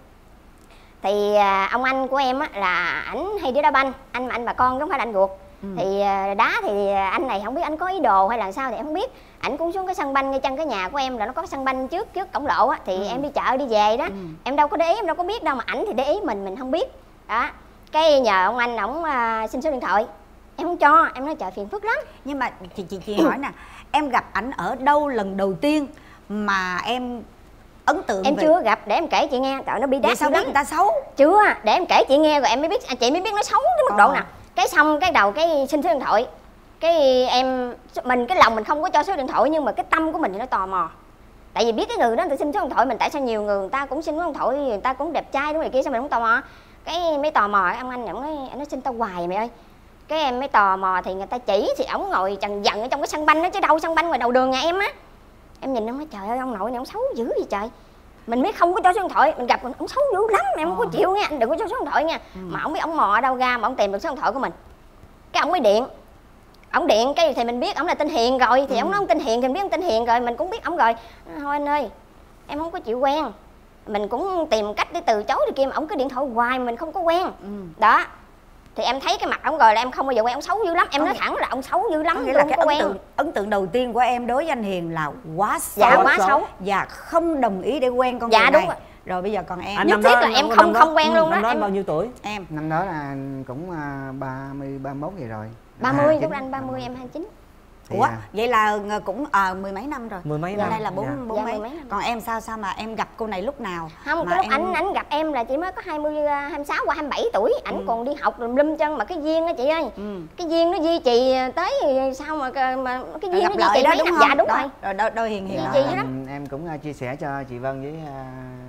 Thì à, ông anh của em á là ảnh hay đi đá banh, anh mà anh bà con chứ không phải là anh ruột. Ừ. Thì à, đá thì anh này không biết anh có ý đồ hay là sao thì em không biết. Ảnh cũng xuống cái sân banh ngay chân cái nhà của em, là nó có cái sân banh trước trước cổng lộ á, thì Ừ. em đi chợ đi về đó. Ừ. Em đâu có để ý, em đâu có biết đâu, mà ảnh thì để ý mình mình không biết. Đó. Cái nhờ ông anh ổng à, xin số điện thoại. Em không cho, em nói trời phiền phức lắm. Nhưng mà chị chị chị hỏi nè, em gặp ảnh ở đâu lần đầu tiên mà em ấn tượng Em về... chưa gặp, để em kể chị nghe, trời nó bị Vậy đát sao dữ biết lắm. người ta xấu? Chưa, để em kể chị nghe rồi em mới biết, à, chị mới biết nó xấu đến mức Ờ. độ nào. Cái xong cái đầu cái xin số điện thoại, cái em mình cái lòng mình không có cho số điện thoại, nhưng mà cái tâm của mình thì nó tò mò. Tại vì biết cái người đó người ta xin số điện thoại mình, tại sao nhiều người người ta cũng xin số điện thoại, người ta cũng đẹp trai đúng rồi kia, sao mình không tò mò. Cái mới tò mò, ông anh ổng nói nó xin tao hoài mày ơi. Cái em mới tò mò thì người ta chỉ, thì ổng ngồi trần giận ở trong cái sân banh đó chứ đâu, sân banh ngoài đầu đường nhà em á. Em nhìn ông nói trời ơi ông nội này ông xấu dữ gì trời. Mình mới không có cho số điện thoại, mình gặp ông xấu dữ lắm, em không có chịu nha, anh đừng có cho số điện thoại nha. Ừ. Mà ông biết ông mò ở đâu ra mà ông tìm được số điện thoại của mình. Cái ông mới điện. Ông điện cái thì mình biết ông là tên Hiền rồi, thì Ừ. ông nói ông tên Hiền thì mình biết ông tên Hiền rồi, mình cũng biết ông rồi. Thôi anh ơi, em không có chịu quen. Mình cũng tìm cách để từ chối thì kia mà ông cứ điện thoại hoài mình không có quen. Ừ. Đó. Thì em thấy cái mặt ông rồi là em không bao giờ quen, ông xấu dữ lắm. Em Có nói nghĩa- thẳng là ông xấu dữ Có lắm, nghĩa tôi là không cái có ấn quen. tượng ấn tượng đầu tiên của em đối với anh Hiền là quá xấu. Dạ quá xấu. Và không đồng ý để quen con Dạ, người đúng này. rồi. Rồi bây giờ còn em. Anh Nhất năm thiết đó- là em năm không- đó- không quen luôn năm đó, đó em- bao nhiêu tuổi? Em Năm đó là cũng à, ba mươi ba mốt vậy rồi. ba mươi, À, lúc anh ba mươi em hai mươi chín. Thì, Ủa à, vậy là cũng à, mười mấy năm rồi. Mười mấy Giờ năm. đây là bốn Dạ. bốn Dạ, mấy. mười mấy năm. Còn em sao sao mà em gặp cô này lúc nào? Không, mà cái lúc em- ảnh ảnh gặp em là chỉ mới có hai mươi, hai mươi sáu qua hai mươi bảy tuổi, ảnh Ừ. còn đi học lùm lum chân, mà cái duyên á chị ơi. Ừ. Cái duyên nó duy trì tới sao mà mà cái Rồi duyên gặp nó duy lại trì đó mấy đúng năm. không? Dạ đúng Đó, rồi. rồi đôi, đôi Hiền Hiền dạ, đó. Chị dữ lắm. em, em cũng à, chia sẻ cho chị Vân với à,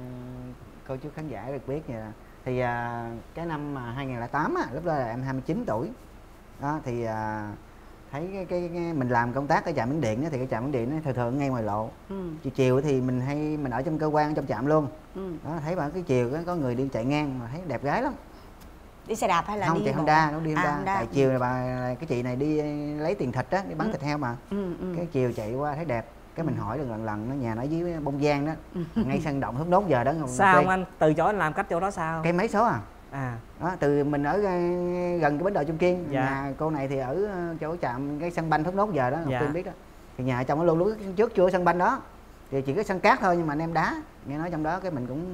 cô chú khán giả được biết vậy nè. Thì à, cái năm mà hai nghìn lẻ tám á, lúc đó là em hai mươi chín tuổi. Đó thì à, thấy cái, cái, cái mình làm công tác ở trạm bến điện á, thì cái trạm bến điện nó thường thường ngay ngoài lộ. Ừ. Chiều chiều thì mình hay mình ở trong cơ quan trong trạm luôn. Ừ. Đó thấy bà cái chiều á, có người đi chạy ngang mà thấy đẹp gái lắm. Đi xe đạp hay là Không, đi chạy bộ? Honda, nó đi À, Honda. Honda. Tại chiều là bà cái chị này đi lấy tiền thịt á, đi bán Ừ. thịt heo mà. Ừ, ừ. Cái chiều chạy qua thấy đẹp, cái mình Ừ. hỏi lần lần lần nó nhà nó dưới Bông Giang đó, ngay sân động Thốt Nốt giờ đó. Sao không anh từ chối anh làm cách chỗ đó sao? Cây mấy số à? À Đó, từ mình ở ờ, gần cái bến đò Trung Kiên, Dạ. nhà cô này thì ở ờ, chỗ trạm cái sân banh Thốt Nốt giờ đó, Ngọc Dạ. Tiên biết đó. Thì nhà trong nó luôn, lúc trước chưa sân banh đó thì chỉ có sân cát thôi, nhưng mà anh em đá, nghe nói trong đó cái mình cũng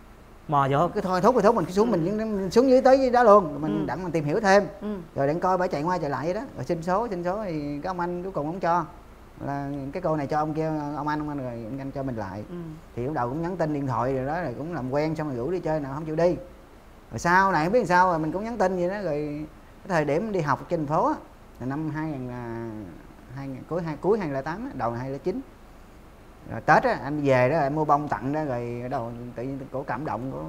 mò vô. cái thôi thốt rồi thốt mình cứ xuống mình, mình xuống dưới tới dưới đó luôn, rồi mình Ừ. đặng mình tìm hiểu thêm, Ừ. rồi để coi bà chạy qua chạy lại vậy đó, rồi xin số xin số thì cái ông anh cuối cùng ông cho là cái cô này cho ông kia, ông anh ông anh rồi ông anh cho mình lại. Ừ. Thì lúc đầu cũng nhắn tin điện thoại rồi đó, rồi cũng làm quen xong rồi rủ đi chơi nào không chịu đi, rồi sau này không biết làm sao rồi mình cũng nhắn tin vậy đó. Rồi cái thời điểm đi học trên thành phố á là năm hai nghìn, hai nghìn cuối hai cuối hai nghìn lẻ tám đầu hai nghìn lẻ chín Rồi Tết á em về đó em mua bông tặng đó rồi đầu tự nhiên cổ cảm động cổ.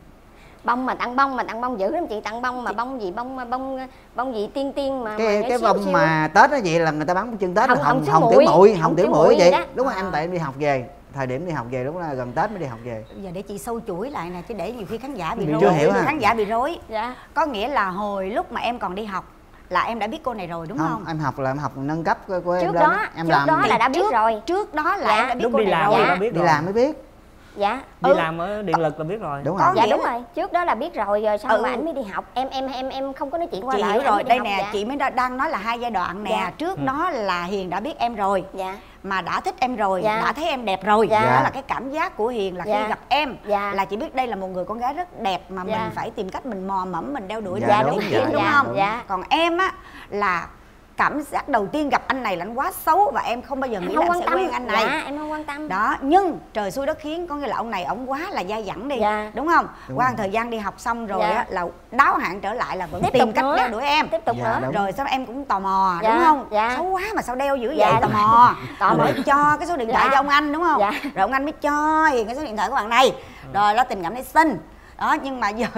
Bông mà tặng bông mà tặng bông dữ lắm chị, tặng bông mà bông gì bông bông bông gì tiên tiên mà cái mà cái xíu bông xíu. mà Tết đó vậy là người ta bán chân Tết Hồng- hồng hồng hồng, tiểu tiểu muội, muội hồng hồng tiểu tiểu muội muội vậy đó. đúng không? À. Em tại em đi học về thời điểm đi học về lúc là gần Tết mới đi học về. Bây giờ để chị sâu chuỗi lại nè, chứ để nhiều khi khán giả bị Chưa rối. hiểu ha. Khán giả bị rối. Dạ. Có nghĩa là hồi lúc mà em còn đi học là em đã biết cô này rồi đúng không? Không, em học là em học nâng cấp của, của em Trước lên đó, á. em trước làm đó là đã biết Trước- rồi. Trước đó là Dạ. em đã biết Lúc cô đi này làm rồi. thì Dạ. đã biết đi rồi. làm mới biết. Dạ. Đi Ừ. làm ở điện lực là biết rồi. Đúng Có rồi. Dạ nghĩa- đúng rồi, trước đó là biết rồi, rồi sau Ừ. mà ảnh mới đi học. Em em em em không có nói chuyện qua Chị lại. hiểu ảnh rồi, mới đi đây học, nè, dạ. chị mới đa- đang nói là hai giai đoạn nè. Dạ. Trước Ừ. đó là Hiền đã biết em rồi, Dạ. mà đã thích em rồi, Dạ. đã thấy em đẹp rồi. Dạ. Đó là cái cảm giác của Hiền là Dạ. khi gặp em Dạ. là chị biết đây là một người con gái rất đẹp mà Dạ. mình phải tìm cách mình mò mẫm, mình đeo đuổi Dạ, để đúng, đúng, dạ, đúng dạ, không? dạ. Còn em á là cảm giác đầu tiên gặp anh này là anh quá xấu và em không bao giờ nghĩ Em là không em quan sẽ tâm. quen anh này. Dạ, em không quan tâm. Đó, nhưng trời xui đất khiến, có nghĩa là ông này ổng quá là dai dẳng đi, Dạ. đúng không? Đúng Qua rồi. một thời gian đi học xong rồi Dạ. á là đáo hạn trở lại là vẫn Tiếp tìm tục cách nữa. đeo đuổi em. Tiếp tục Dạ, nữa. đúng. Rồi sau đó em cũng tò mò Dạ, đúng không? dạ. Xấu quá mà sao đeo dữ vậy? Dạ, Tò đúng. mò. Tò mò. Rồi cho cái số điện thoại Dạ. cho ông anh đúng không? Dạ. Rồi ông anh mới cho Hiền cái số điện thoại của bạn này. Rồi nó tình cảm nảy sinh. Đó, nhưng mà giờ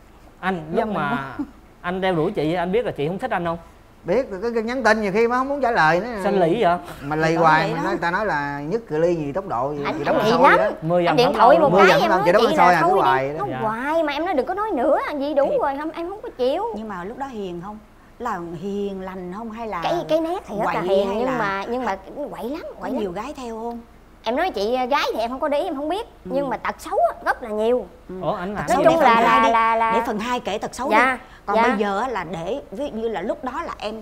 Anh Giờ lúc mình mà anh đeo đuổi chị, anh biết là chị không thích anh không? Biết rồi, cái, cái nhắn tin nhiều khi mà không muốn trả lời nữa. Xanh lĩ vậy? Mà lì Đó, hoài vậy mà đó. nói, người ta nói là nhất cự ly gì tốc độ gì Anh gì anh đó lì thôi lắm. đó. Mười Anh dặm điện thấm thoại lâu một Mười cái dặm em thấm nói chị đó chị bên soi là à, cứ thôi hoài đi. đó. Nó Dạ. hoài mà em nói đừng có nói nữa, anh gì đủ Thì- rồi, không em không có chịu. nhưng mà lúc đó Hiền không? Là hiền lành không hay là Cái cái nét thì rất là quậy hiền hay nhưng là mà nhưng mà quậy lắm, có quậy nhiều lắm. gái theo không? Em nói chị gái thì em không có để ý, em không biết, Ừ. nhưng mà tật xấu á, rất là nhiều. Ủa anh là Tật Nói xấu chung để là- phần hai là- đi. là- là- Để phần hai kể tật xấu Dạ, đi. Còn dạ. bây giờ á là để ví dụ như là lúc đó là em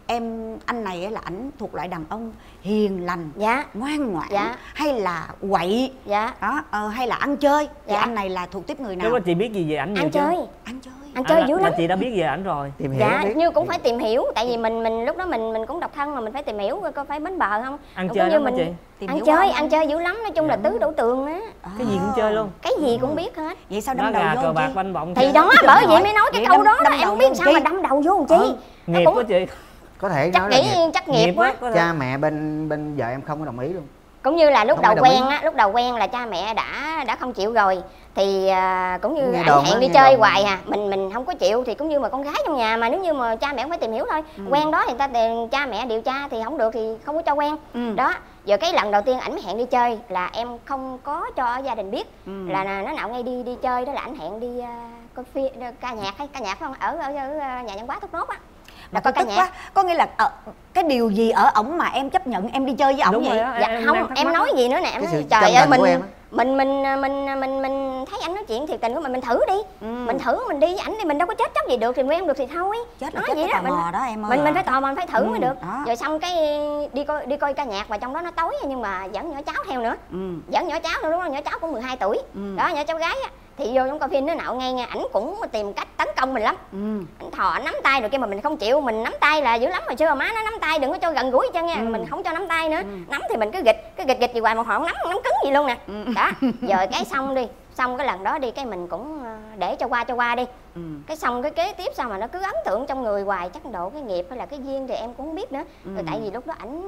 em anh này á là ảnh thuộc loại đàn ông hiền lành, Dạ. ngoan ngoãn, Dạ. hay là quậy Dạ. đó, ờ, hay là ăn chơi thì Dạ. anh này là thuộc tiếp người nào? lúc đó chị biết gì về ảnh nhiều Ăn chưa? chơi, Ăn chơi. ăn chơi dữ là, lắm. là chị đã biết về ảnh rồi. Tìm hiểu Dạ, biết. như cũng phải tìm hiểu, tại vì mình mình lúc đó mình mình cũng độc thân mà mình phải tìm hiểu coi có phải bến bờ không. Ăn Cũng chơi như lắm hả mình chị? Tìm ăn hiểu chơi, không? ăn chơi dữ lắm, nói chung là tứ đủ tường á, Cái gì cũng chơi luôn. cái gì cũng biết hết. Vậy sao Đá đâm đầu gà, vô cờ làm bạc, chi? banh bọng. Thì chơi. đó, Đừng bởi vậy hỏi. mới nói cái Vậy câu đâm- đó đâm đó, em đầu không vô biết sao chi? mà đâm đầu vô làm chi. Ừ. Nó Nghiệp cũng quá chị. Có thể chắc nói là nghĩ nghiệp. chắc nghiệp quá. á, có thể. Cha mẹ bên bên vợ em không có đồng ý luôn. Cũng như là lúc Không đầu ai đồng ý. quen á, lúc đầu quen là cha mẹ đã đã không chịu rồi thì à, cũng như Nghe ảnh đồn á, hẹn đi nghe chơi đồn. hoài à, mình mình không có chịu thì cũng như mà con gái trong nhà mà nếu như mà cha mẹ không phải tìm hiểu thôi. Ừ. Quen đó thì ta tìm- cha mẹ điều tra thì không được thì không có cho quen. Ừ. Đó, giờ cái lần đầu tiên ảnh mới hẹn đi chơi là em không có cho ở gia đình biết. Ừ. Là là nó nào ngay đi đi chơi đó là ảnh hẹn đi à, coi phim ca nhạc hay ca nhạc phải không, ở ở, ở à, nhà văn hóa Thốt Nốt á. Mà Là coi tôi ca tức nhạc. quá. Có nghĩa là ờ, cái điều gì ở ổng mà em chấp nhận em đi chơi với ổng Đúng vậy? rồi á. Dạ em không, đang thắc em mắc nói á. gì nữa nè, em Cái nói sự trời chân ơi thành mình của em á. mình mình mình mình mình thấy anh nói chuyện thiệt tình của mình mình thử đi. Ừ. Mình thử mình đi với ảnh thì mình đâu có chết chóc gì được thì quen được thì thôi. Chết là Nói chết vậy cái đó, tò mình- mò đó em ơi. Mình mình phải tò mò, mình phải thử Ừ, mới được. đó. Rồi xong cái đi coi đi coi ca nhạc và trong đó nó tối nhưng mà dẫn nhỏ cháu theo nữa. Ừ. Dẫn nhỏ cháu nữa, đúng không? Nhỏ cháu cũng mười hai tuổi. Ừ. Đó, nhỏ cháu gái á thì vô trong coi phim nó nạo ngay nha, ảnh cũng tìm cách tấn công mình lắm. Ừ. Ảnh thò ảnh nắm tay rồi kia mà mình không chịu, mình nắm tay là dữ lắm rồi, xưa má nó nắm tay đừng có cho gần gũi chân nha. Ừ. Mình không cho nắm tay nữa. Nắm thì mình cứ gịch, cứ gịch gịch gì hoài mà họ không nắm, nắm cứng gì luôn nè. Ừ. Đó, giờ cái xong đi, xong cái lần đó đi cái mình cũng ờ, để cho qua cho qua đi. Ừ. Cái xong cái kế tiếp sao mà nó cứ ấn tượng trong người hoài, chắc độ cái nghiệp hay là cái duyên thì em cũng không biết nữa. Ừ. Rồi tại vì lúc đó ảnh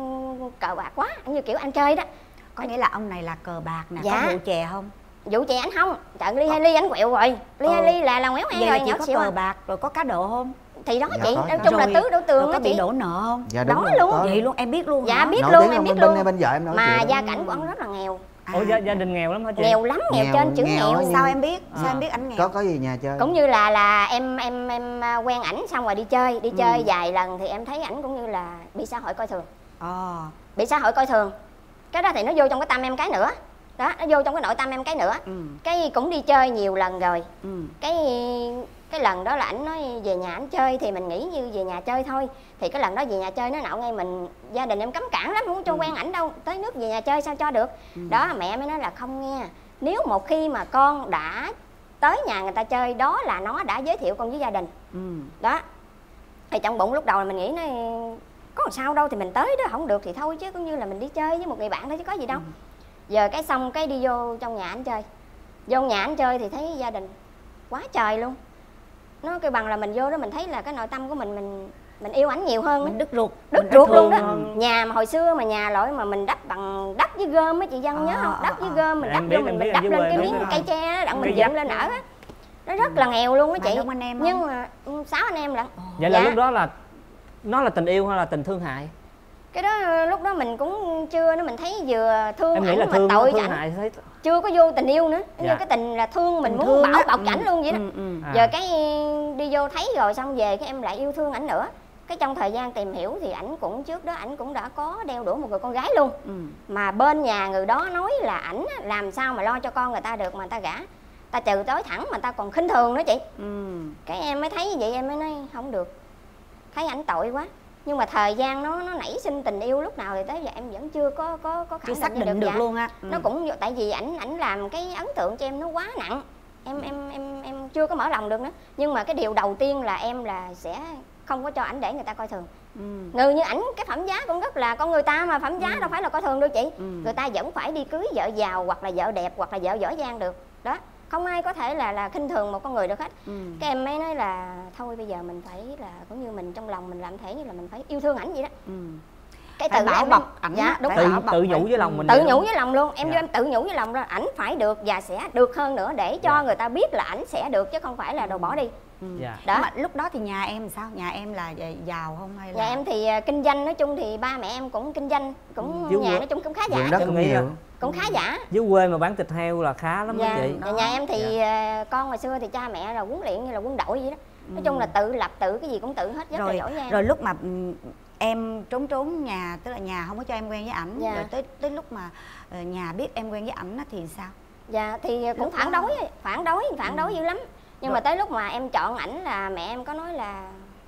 cờ bạc quá, ảnh như kiểu anh chơi đó. Có nghĩa là ông này là cờ bạc nè, Dạ. có vụ chè không? Vụ chè ảnh không, trận ly hai ly ảnh quẹo rồi, ly hai Ờ. ly là là ngoéo Vậy ăn là rồi, chỉ nhỏ có xíu cờ à. bạc rồi có cá độ không? Thì đó Dạ chị, có, nói có. chung là Rồi- tứ đổ tường rồi đó có bị chị. đổ nợ không? Dạ Đó đúng rồi, luôn. có. Vậy luôn em biết luôn Dạ hả? biết Nổi luôn, tiếng em không? biết Bên- luôn. bên vợ em nói Mà chuyện gia đó. cảnh của ông rất là nghèo. À. Ủa gia, gia đình nghèo lắm hả chị? Nghèo lắm, nghèo, Nghèo- trên chữ nghèo nghèo. á. Sao em biết? Sao À. em biết ảnh nghèo? Có có gì nhà chơi. Cũng như là là em em em à, quen ảnh xong rồi đi chơi, đi chơi Ừ. vài lần thì em thấy ảnh cũng như là bị xã hội coi thường. Ờ. Bị xã hội coi thường. Cái đó thì nó vô trong cái tâm em cái nữa. Đó, nó vô trong cái nội tâm em cái nữa. Ừ. Cái cũng đi chơi nhiều lần rồi. Ừ. Cái cái lần đó là ảnh nói về nhà ảnh chơi thì mình nghĩ như về nhà chơi thôi. Thì cái lần đó về nhà chơi nó nạo ngay mình, gia đình em cấm cản lắm, không cho quen ảnh đâu. Tới nước về nhà chơi sao cho được. Đó, mẹ mới nói là không nghe. Nếu một khi mà con đã tới nhà người ta chơi, đó là nó đã giới thiệu con với gia đình. Ừ. Đó. Thì trong bụng lúc đầu là mình nghĩ nó có làm sao đâu thì mình tới đó, không được thì thôi chứ cũng như là mình đi chơi với một người bạn thôi chứ có gì đâu. Giờ cái xong cái đi vô trong nhà ảnh chơi. Vô nhà ảnh chơi thì thấy gia đình quá trời luôn. Nó kêu bằng là mình vô đó mình thấy là cái nội tâm của mình mình mình yêu ảnh nhiều hơn, mình đứt ruột, đứt ruột luôn đó. Nhà mà hồi xưa mà nhà loại mà mình đắp bằng đất với gôm á chị Vân, à, nhớ không? Đất với gôm mình đắp vô mình, mình đắp lên cái miếng cây tre đó, đặng mình dựng lên ở á, nó rất là nghèo luôn á chị. Anh em nhưng mà sáu anh em lận. Vậy là lúc đó là nó là tình yêu hay là tình thương hại? Cái đó lúc đó mình cũng chưa, nó mình thấy vừa thương em nghĩ là mà thương, tội thương hại thấy... chưa có vô tình yêu nữa. Dạ. Nhưng cái tình là thương, mình tình muốn thương bảo đó. bọc ảnh ừ. luôn vậy đó. ừ, ừ. À. Giờ cái đi vô thấy rồi xong về cái em lại yêu thương ảnh nữa. Cái trong thời gian tìm hiểu thì ảnh cũng trước đó ảnh cũng đã có đeo đuổi một người con gái luôn. ừ. Mà bên nhà người đó nói là ảnh làm sao mà lo cho con người ta được mà ta gả, ta trừ tối thẳng mà ta còn khinh thường nữa chị. ừ. Cái em mới thấy như vậy em mới nói không được, thấy ảnh tội quá. Nhưng mà thời gian nó nó nảy sinh tình yêu lúc nào thì tới giờ em vẫn chưa có có có khẳng xác định định được, được dạ. luôn á. ừ. Nó cũng tại vì ảnh ảnh làm cái ấn tượng cho em nó quá nặng, em em em em chưa có mở lòng được nữa. Nhưng mà cái điều đầu tiên là em là sẽ không có cho ảnh để người ta coi thường. ừ. Người như ảnh cái phẩm giá cũng rất là con người ta mà, phẩm giá ừ. đâu phải là coi thường đâu chị. ừ. Người ta vẫn phải đi cưới vợ giàu hoặc là vợ đẹp hoặc là vợ giỏi giang được đó, không ai có thể là là khinh thường một con người được hết. ừ. Cái em mới nói là thôi bây giờ mình phải là cũng như mình trong lòng mình làm thể như là mình phải yêu thương ảnh vậy đó. ừ. Cái tự bảo bọc ảnh, dạ, đúng tự, rồi. tự nhủ với lòng mình, tự nhủ với lòng luôn em. Dạ. Vô em tự nhủ với lòng rồi ảnh phải được và sẽ được hơn nữa để cho dạ. người ta biết là ảnh sẽ được chứ không phải là đồ bỏ đi. ừ. dạ. Đó. Mà lúc đó thì nhà em sao? Nhà em là giàu không hay là? Nhà em thì uh, kinh doanh, nói chung thì ba mẹ em cũng kinh doanh, cũng ừ. nhà nói chung cũng khá giả. Đất cũng nhiều. Cũng khá giả. Dưới quê mà bán thịt heo là khá lắm dạ. đó chị. Đó. Nhà em thì dạ. con hồi xưa thì cha mẹ là huấn luyện như là quân đội vậy đó. Nói chung là tự lập tự cái gì cũng tự hết, rất rồi, là giỏi giang. Rồi lúc mà em trốn trốn nhà, tức là nhà không có cho em quen với ảnh, dạ. rồi tới tới lúc mà nhà biết em quen với ảnh thì sao? Dạ thì cũng lúc phản đó... đối phản đối phản ừ. đối dữ lắm. Nhưng rồi. Mà tới lúc mà em chọn ảnh là mẹ em có nói là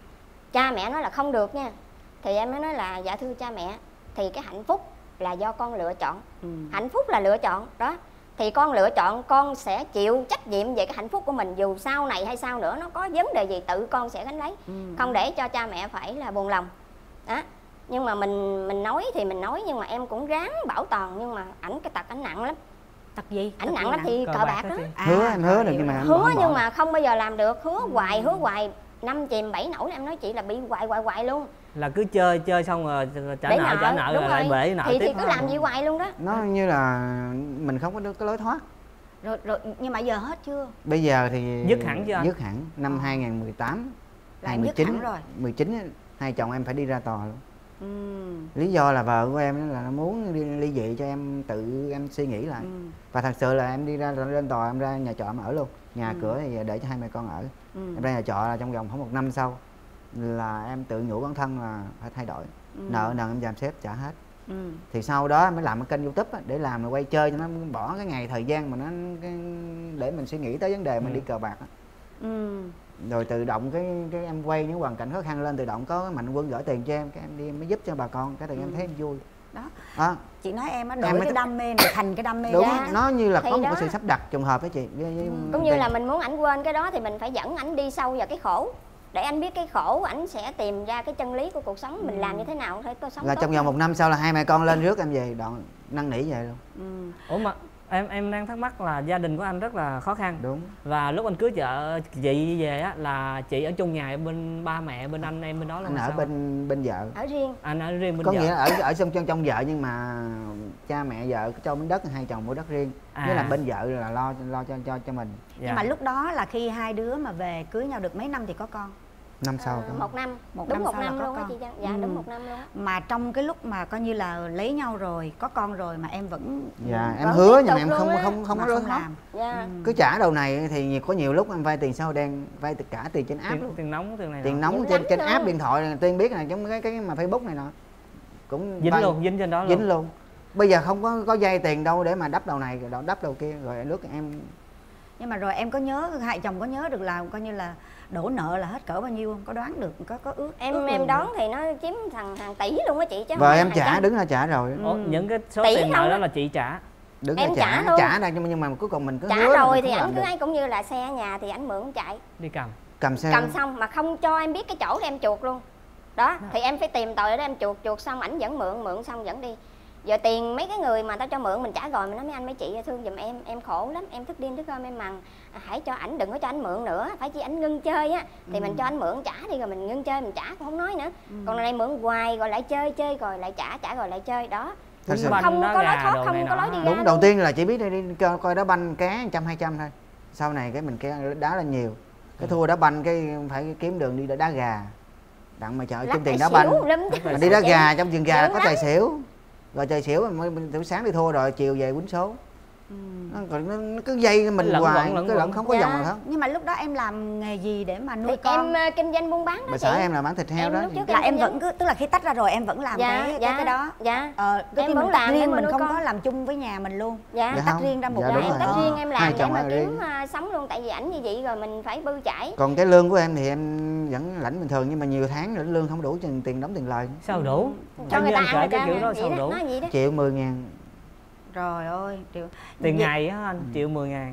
cha mẹ nói là không được nha, thì em mới nói là dạ thưa cha mẹ, thì cái hạnh phúc là do con lựa chọn. ừ. Hạnh phúc là lựa chọn đó, thì con lựa chọn, con sẽ chịu trách nhiệm về cái hạnh phúc của mình, dù sau này hay sau nữa nó có vấn đề gì tự con sẽ gánh lấy. ừ. Không để cho cha mẹ phải là buồn lòng đó. Nhưng mà mình mình nói thì mình nói, nhưng mà em cũng ráng bảo toàn. Nhưng mà ảnh cái tật ảnh nặng lắm. Tật gì? Ảnh nặng lắm thì cờ, cờ bạc đó. À, hứa em hứa được nhưng mà hứa nhưng mà không bao giờ làm được. Hứa ừ. hoài hứa hoài năm chìm bảy nổi, em nói chị là bị hoài hoài hoài luôn. Là cứ chơi chơi xong rồi trả nợ, nợ trả nợ rồi lại bể nợ thì, tiếp. Thì cứ làm gì hoài luôn đó. Nó như là mình không có được cái lối thoát. Rồi, rồi nhưng mà giờ hết chưa? Bây giờ thì dứt hẳn chưa anh? Dứt hẳn năm hai không một tám, hai không một chín rồi. mười chín hai chồng em phải đi ra tòa luôn. ừ. Lý do là vợ của em là nó muốn đi ly dị cho em, tự em suy nghĩ lại. ừ. Và thật sự là em đi ra lên tòa, em ra nhà trọ em ở luôn. Nhà ừ. cửa thì để cho hai mẹ con ở. ừ. Em ra nhà trọ là trong vòng khoảng một năm sau là em tự nhủ bản thân là phải thay đổi. ừ. Nợ nần em dàn xếp trả hết. ừ. Thì sau đó mới làm cái kênh YouTube để làm rồi quay chơi cho nó, bỏ cái ngày thời gian mà nó cái, để mình suy nghĩ tới vấn đề mình ừ. đi cờ bạc. ừ. Rồi tự động cái cái em quay những hoàn cảnh khó khăn lên, tự động có Mạnh Quân gửi tiền cho em, cái em đi em mới giúp cho bà con, cái thì ừ. em thấy em vui đó. đó. Chị nói em á, đổi em cái đam mê này thành cái đam mê. Đúng, ra. nó như là thì có một đó. cái sự sắp đặt trùng hợp đó chị. Với, với ừ. Cũng như là mình muốn ảnh quên cái đó thì mình phải dẫn ảnh đi sâu vào cái khổ, để anh biết cái khổ, ảnh sẽ tìm ra cái chân lý của cuộc sống. Mình ừ. làm như thế nào thôi tôi sống là tốt trong vòng một năm sau là hai mẹ con lên rước em về đoạn năn nỉ vậy luôn. ừ. Ủa mà em em đang thắc mắc là gia đình của anh rất là khó khăn. Đúng. Và lúc anh cưới vợ chị về á là chị ở chung nhà bên ba mẹ bên anh em bên đó luôn. Anh ở sao? bên bên vợ. Ở riêng. Anh ở riêng bên có vợ. nghĩa là ở ở trong trong trong vợ, nhưng mà cha mẹ vợ cho miếng đất, hai chồng mua đất riêng. À. Nghĩa là bên vợ là lo lo cho cho cho mình. Nhưng dạ. mà lúc đó là khi hai đứa mà về cưới nhau được mấy năm thì có con? Năm sau. À, một năm. Một đúng năm một năm luôn á chị Giang. Dạ ừ. đúng một năm luôn. Mà trong cái lúc mà coi như là lấy nhau rồi, có con rồi mà em vẫn dạ em hứa nhưng mà em không không không có không làm. Dạ. ừ. Cứ trả đầu này thì có nhiều lúc em vay tiền sau đen, vay tất cả tiền trên app tiền, luôn. tiền nóng tiền này tiền nóng tiền trên trên luôn. app điện thoại này, Tiên biết này, giống cái cái mà Facebook này nọ cũng dính vay, luôn, dính trên đó luôn. dính luôn. Bây giờ không có có vay tiền đâu để mà đắp đầu này rồi đắp đầu kia, rồi lúc em. Nhưng mà rồi em có nhớ, hai chồng có nhớ được là coi như là đổ nợ là hết cỡ bao nhiêu không? Có đoán được, có có ước em ước em đoán thì nó chiếm thằng hàng tỷ luôn á chị chứ. Vợ em trả, đứng ra trả rồi. Ủa, những cái số tỷ tiền nợ đó là chị trả. Đứng em ra trả, trả, trả ra nhưng mà cuối cùng mình cứ trả hứa rồi thì ảnh cứ ấy cũng như là xe ở nhà thì ảnh mượn chạy. Đi cầm. Cầm xe. Cầm xong mà không cho em biết cái chỗ để em chuột luôn. Đó, thì em phải tìm tòi để em chuột chuột xong ảnh vẫn mượn, mượn xong vẫn đi. Giờ tiền mấy cái người mà tao cho mượn mình trả rồi, mình nói mấy anh mấy chị thương giùm em, em khổ lắm, em thức đêm thức hôm em mằn, à, hãy cho ảnh, đừng có cho ảnh mượn nữa, phải chi ảnh ngưng chơi á thì ừ. mình cho ảnh mượn trả đi rồi mình ngưng chơi mình trả cũng không nói nữa. Ừ. Còn này mượn hoài rồi lại chơi, chơi rồi lại trả, trả rồi lại chơi đó. Thật sự không có lối thoát, không có lối đi ra. Đúng, đầu tiên là chỉ biết đi, đi coi, coi đá banh cá trăm hai trăm thôi, sau này cái mình cái đá lên nhiều, cái thua đá banh cái phải kiếm đường đi đá gà, đặng mà chợ chung tiền đá banh mà đi đá gà trong vườn gà có tài xỉu, rồi trời xỉu mới từ sáng đi thua rồi chiều về quýnh số. Ừ. Nó, nó, nó cứ dây mình lẫn hoài, lẫn, cái lẫn không có dạ. dòng nào hết. Nhưng mà lúc đó em làm nghề gì để mà nuôi thì con? Em uh, kinh doanh buôn bán đó. Bà chị. xã em là bán thịt heo em đó. Là em vẫn cứ, tức là khi tách ra rồi em vẫn làm dạ, cái, dạ, cái cái đó. Dạ. Ờ, em vẫn mình làm riêng mình không con. có làm chung với nhà mình luôn. Dạ. Mình tách riêng ra một dạ, cái. Em tách ờ. riêng em làm Hai để chồng mà em kiếm uh, sống luôn, tại vì ảnh như vậy rồi mình phải bư chải. Còn cái lương của em thì em vẫn lãnh bình thường nhưng mà nhiều tháng lãnh lương không đủ tiền tiền đóng tiền lời. Sao đủ? Cho người ta ăn người cái ta kiểu đó sao đủ? Triệu mười ngàn. Trời ơi, triệu. Tiền ngày á anh, triệu mười ngàn.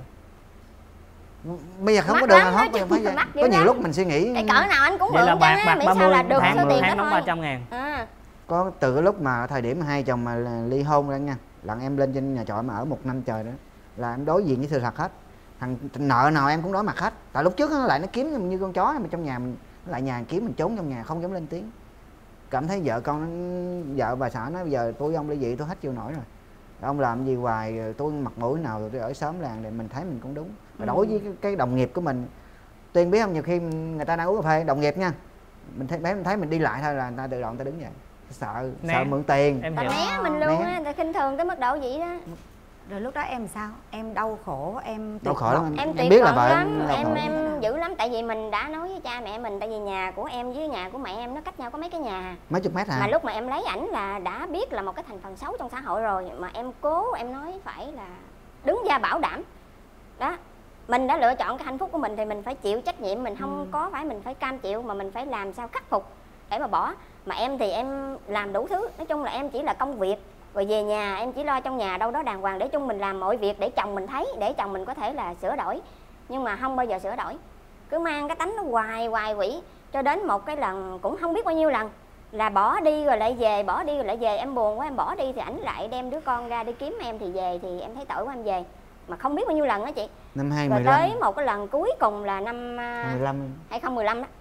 Bây giờ không có đường nào hết, có nhiều lúc mình suy nghĩ tại cỡ nào anh cũng vậy mượn là bạc bạc ba mươi là được tháng, số tiền tháng đó đóng thôi. ba trăm ngàn. À. Có từ cái lúc mà thời điểm hai chồng mà ly hôn ra nha, lần em lên trên nhà trọ mà ở một năm trời đó là em đối diện với sự thật hết, thằng nợ nào em cũng đối mặt hết. Tại lúc trước nó lại nó kiếm như con chó mà trong nhà mình, nó lại nhà kiếm mình trốn trong nhà không dám lên tiếng, cảm thấy vợ con nó, vợ bà xã nói bây giờ tôi ông ly dị tôi hết chịu nổi rồi, ông làm gì hoài tôi mặt mũi nào rồi tôi ở xóm làng để mình thấy mình cũng đúng. Và đối với cái, cái đồng nghiệp của mình, Tuyên biết không, nhiều khi người ta đang uống cà phê đồng nghiệp nha, mình thấy mình thấy mình đi lại thôi là người ta tự động người ta đứng dậy, sợ né. Sợ mượn tiền em ta né mình luôn á, ta khinh thường tới mức độ vậy đó. Rồi lúc đó em sao? Em đau khổ, em đau khổ lắm. Em, em, em biết là vợ lắm. em em em dữ lắm, tại vì mình đã nói với cha mẹ mình, tại vì nhà của em với nhà của mẹ em nó cách nhau có mấy cái nhà, mấy chục mét hả? Mà lúc mà em lấy ảnh là đã biết là một cái thành phần xấu trong xã hội rồi, mà em cố em nói phải là đứng ra bảo đảm đó. Mình đã lựa chọn cái hạnh phúc của mình thì mình phải chịu trách nhiệm, mình không ừ. có phải mình phải cam chịu, mà mình phải làm sao khắc phục để mà bỏ. Mà em thì em làm đủ thứ, nói chung là em chỉ là công việc, rồi về nhà em chỉ lo trong nhà đâu đó đàng hoàng, để chung mình làm mọi việc để chồng mình thấy, để chồng mình có thể là sửa đổi, nhưng mà không bao giờ sửa đổi, cứ mang cái tánh nó hoài hoài quỷ. Cho đến một cái lần cũng không biết bao nhiêu lần là bỏ đi rồi lại về, bỏ đi rồi lại về, em buồn quá em bỏ đi thì ảnh lại đem đứa con ra đi kiếm em, thì về thì em thấy tội quá em về, mà không biết bao nhiêu lần đó chị. Năm hai rồi tới một cái lần cuối cùng là năm hai không một lăm đó.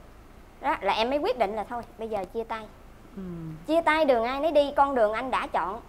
Đó là em mới quyết định là thôi bây giờ chia tay. Ừ. Chia tay đường ai nấy đi, con đường anh đã chọn,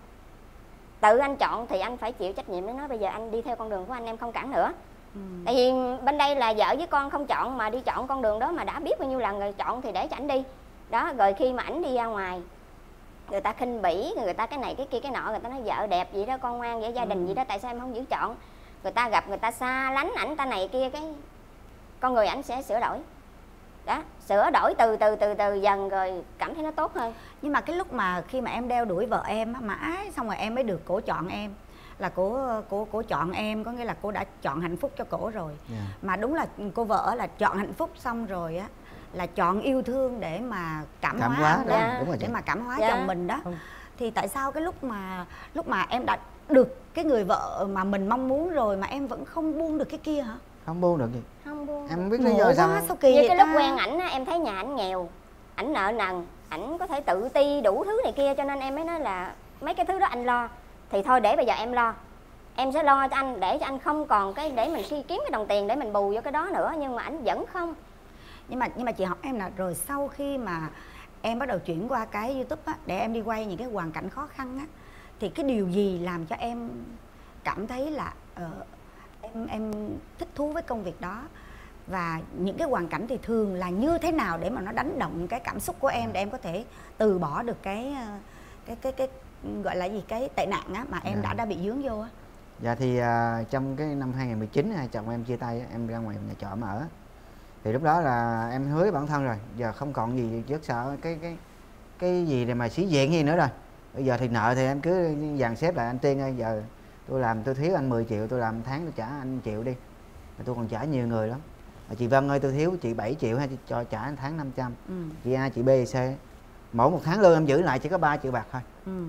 tự anh chọn thì anh phải chịu trách nhiệm. Để nói bây giờ anh đi theo con đường của anh, em không cản nữa. Ừ. Tại vì bên đây là vợ với con không chọn mà đi chọn con đường đó, mà đã biết bao nhiêu lần rồi, chọn thì để cho ảnh đi. Đó, rồi khi mà ảnh đi ra ngoài người ta khinh bỉ, người ta cái này cái kia cái nọ, người ta nói vợ đẹp vậy đó, con ngoan vậy, gia đình ừ. vậy đó, tại sao em không giữ chọn. Người ta gặp người ta xa lánh ảnh, ta này kia, cái con người ảnh sẽ sửa đổi. Đó, sửa đổi từ từ từ từ dần rồi cảm thấy nó tốt hơn. Nhưng mà cái lúc mà khi mà em đeo đuổi vợ em á, mãi xong rồi em mới được cổ chọn em, là cổ cổ cổ chọn em, có nghĩa là cô đã chọn hạnh phúc cho cổ rồi. Yeah. Mà đúng là cô vợ là chọn hạnh phúc xong rồi á, là chọn yêu thương để mà cảm, cảm hóa, hóa đó, yeah. Đúng rồi, để mà cảm hóa yeah. chồng mình đó. Không. Thì tại sao cái lúc mà lúc mà em đã được cái người vợ mà mình mong muốn rồi mà em vẫn không buông được cái kia hả? Không buông được gì. Không buông. Em không biết lý do sao. Sao kỳ như vậy cái ta? lúc quen ảnh á, em thấy nhà ảnh nghèo, ảnh nợ nần, ảnh có thể tự ti đủ thứ này kia, cho nên em mới nói là mấy cái thứ đó anh lo thì thôi để bây giờ em lo, em sẽ lo cho anh để cho anh không còn cái để mình suy kiếm cái đồng tiền để mình bù vô cái đó nữa. Nhưng mà ảnh vẫn không. Nhưng mà nhưng mà chị hỏi em là rồi sau khi mà em bắt đầu chuyển qua cái YouTube á, để em đi quay những cái hoàn cảnh khó khăn á, thì cái điều gì làm cho em cảm thấy là uh, em em thích thú với công việc đó, và những cái hoàn cảnh thì thường là như thế nào để mà nó đánh động cái cảm xúc của em để em có thể từ bỏ được cái cái cái cái, cái gọi là gì, cái tệ nạn á mà em dạ. đã đã bị dướng vô á? Dạ thì uh, trong cái năm hai không một chín chồng em chia tay, em ra ngoài nhà trọ mà ở, thì lúc đó là em hứa với bản thân rồi, giờ không còn gì rất sợ cái cái cái gì để mà sĩ diện gì nữa rồi. Bây giờ thì nợ thì em cứ dàn xếp lại, anh Tiên ơi, giờ tôi làm tôi thiếu anh mười triệu, tôi làm tháng tôi trả anh triệu đi, mà tôi còn trả nhiều người lắm. Mà chị Vân ơi tôi thiếu chị bảy triệu hay cho trả anh tháng năm trăm. Ừ. Chị A, chị B, C, mỗi một tháng lương em giữ lại chỉ có ba triệu bạc thôi. Ừ.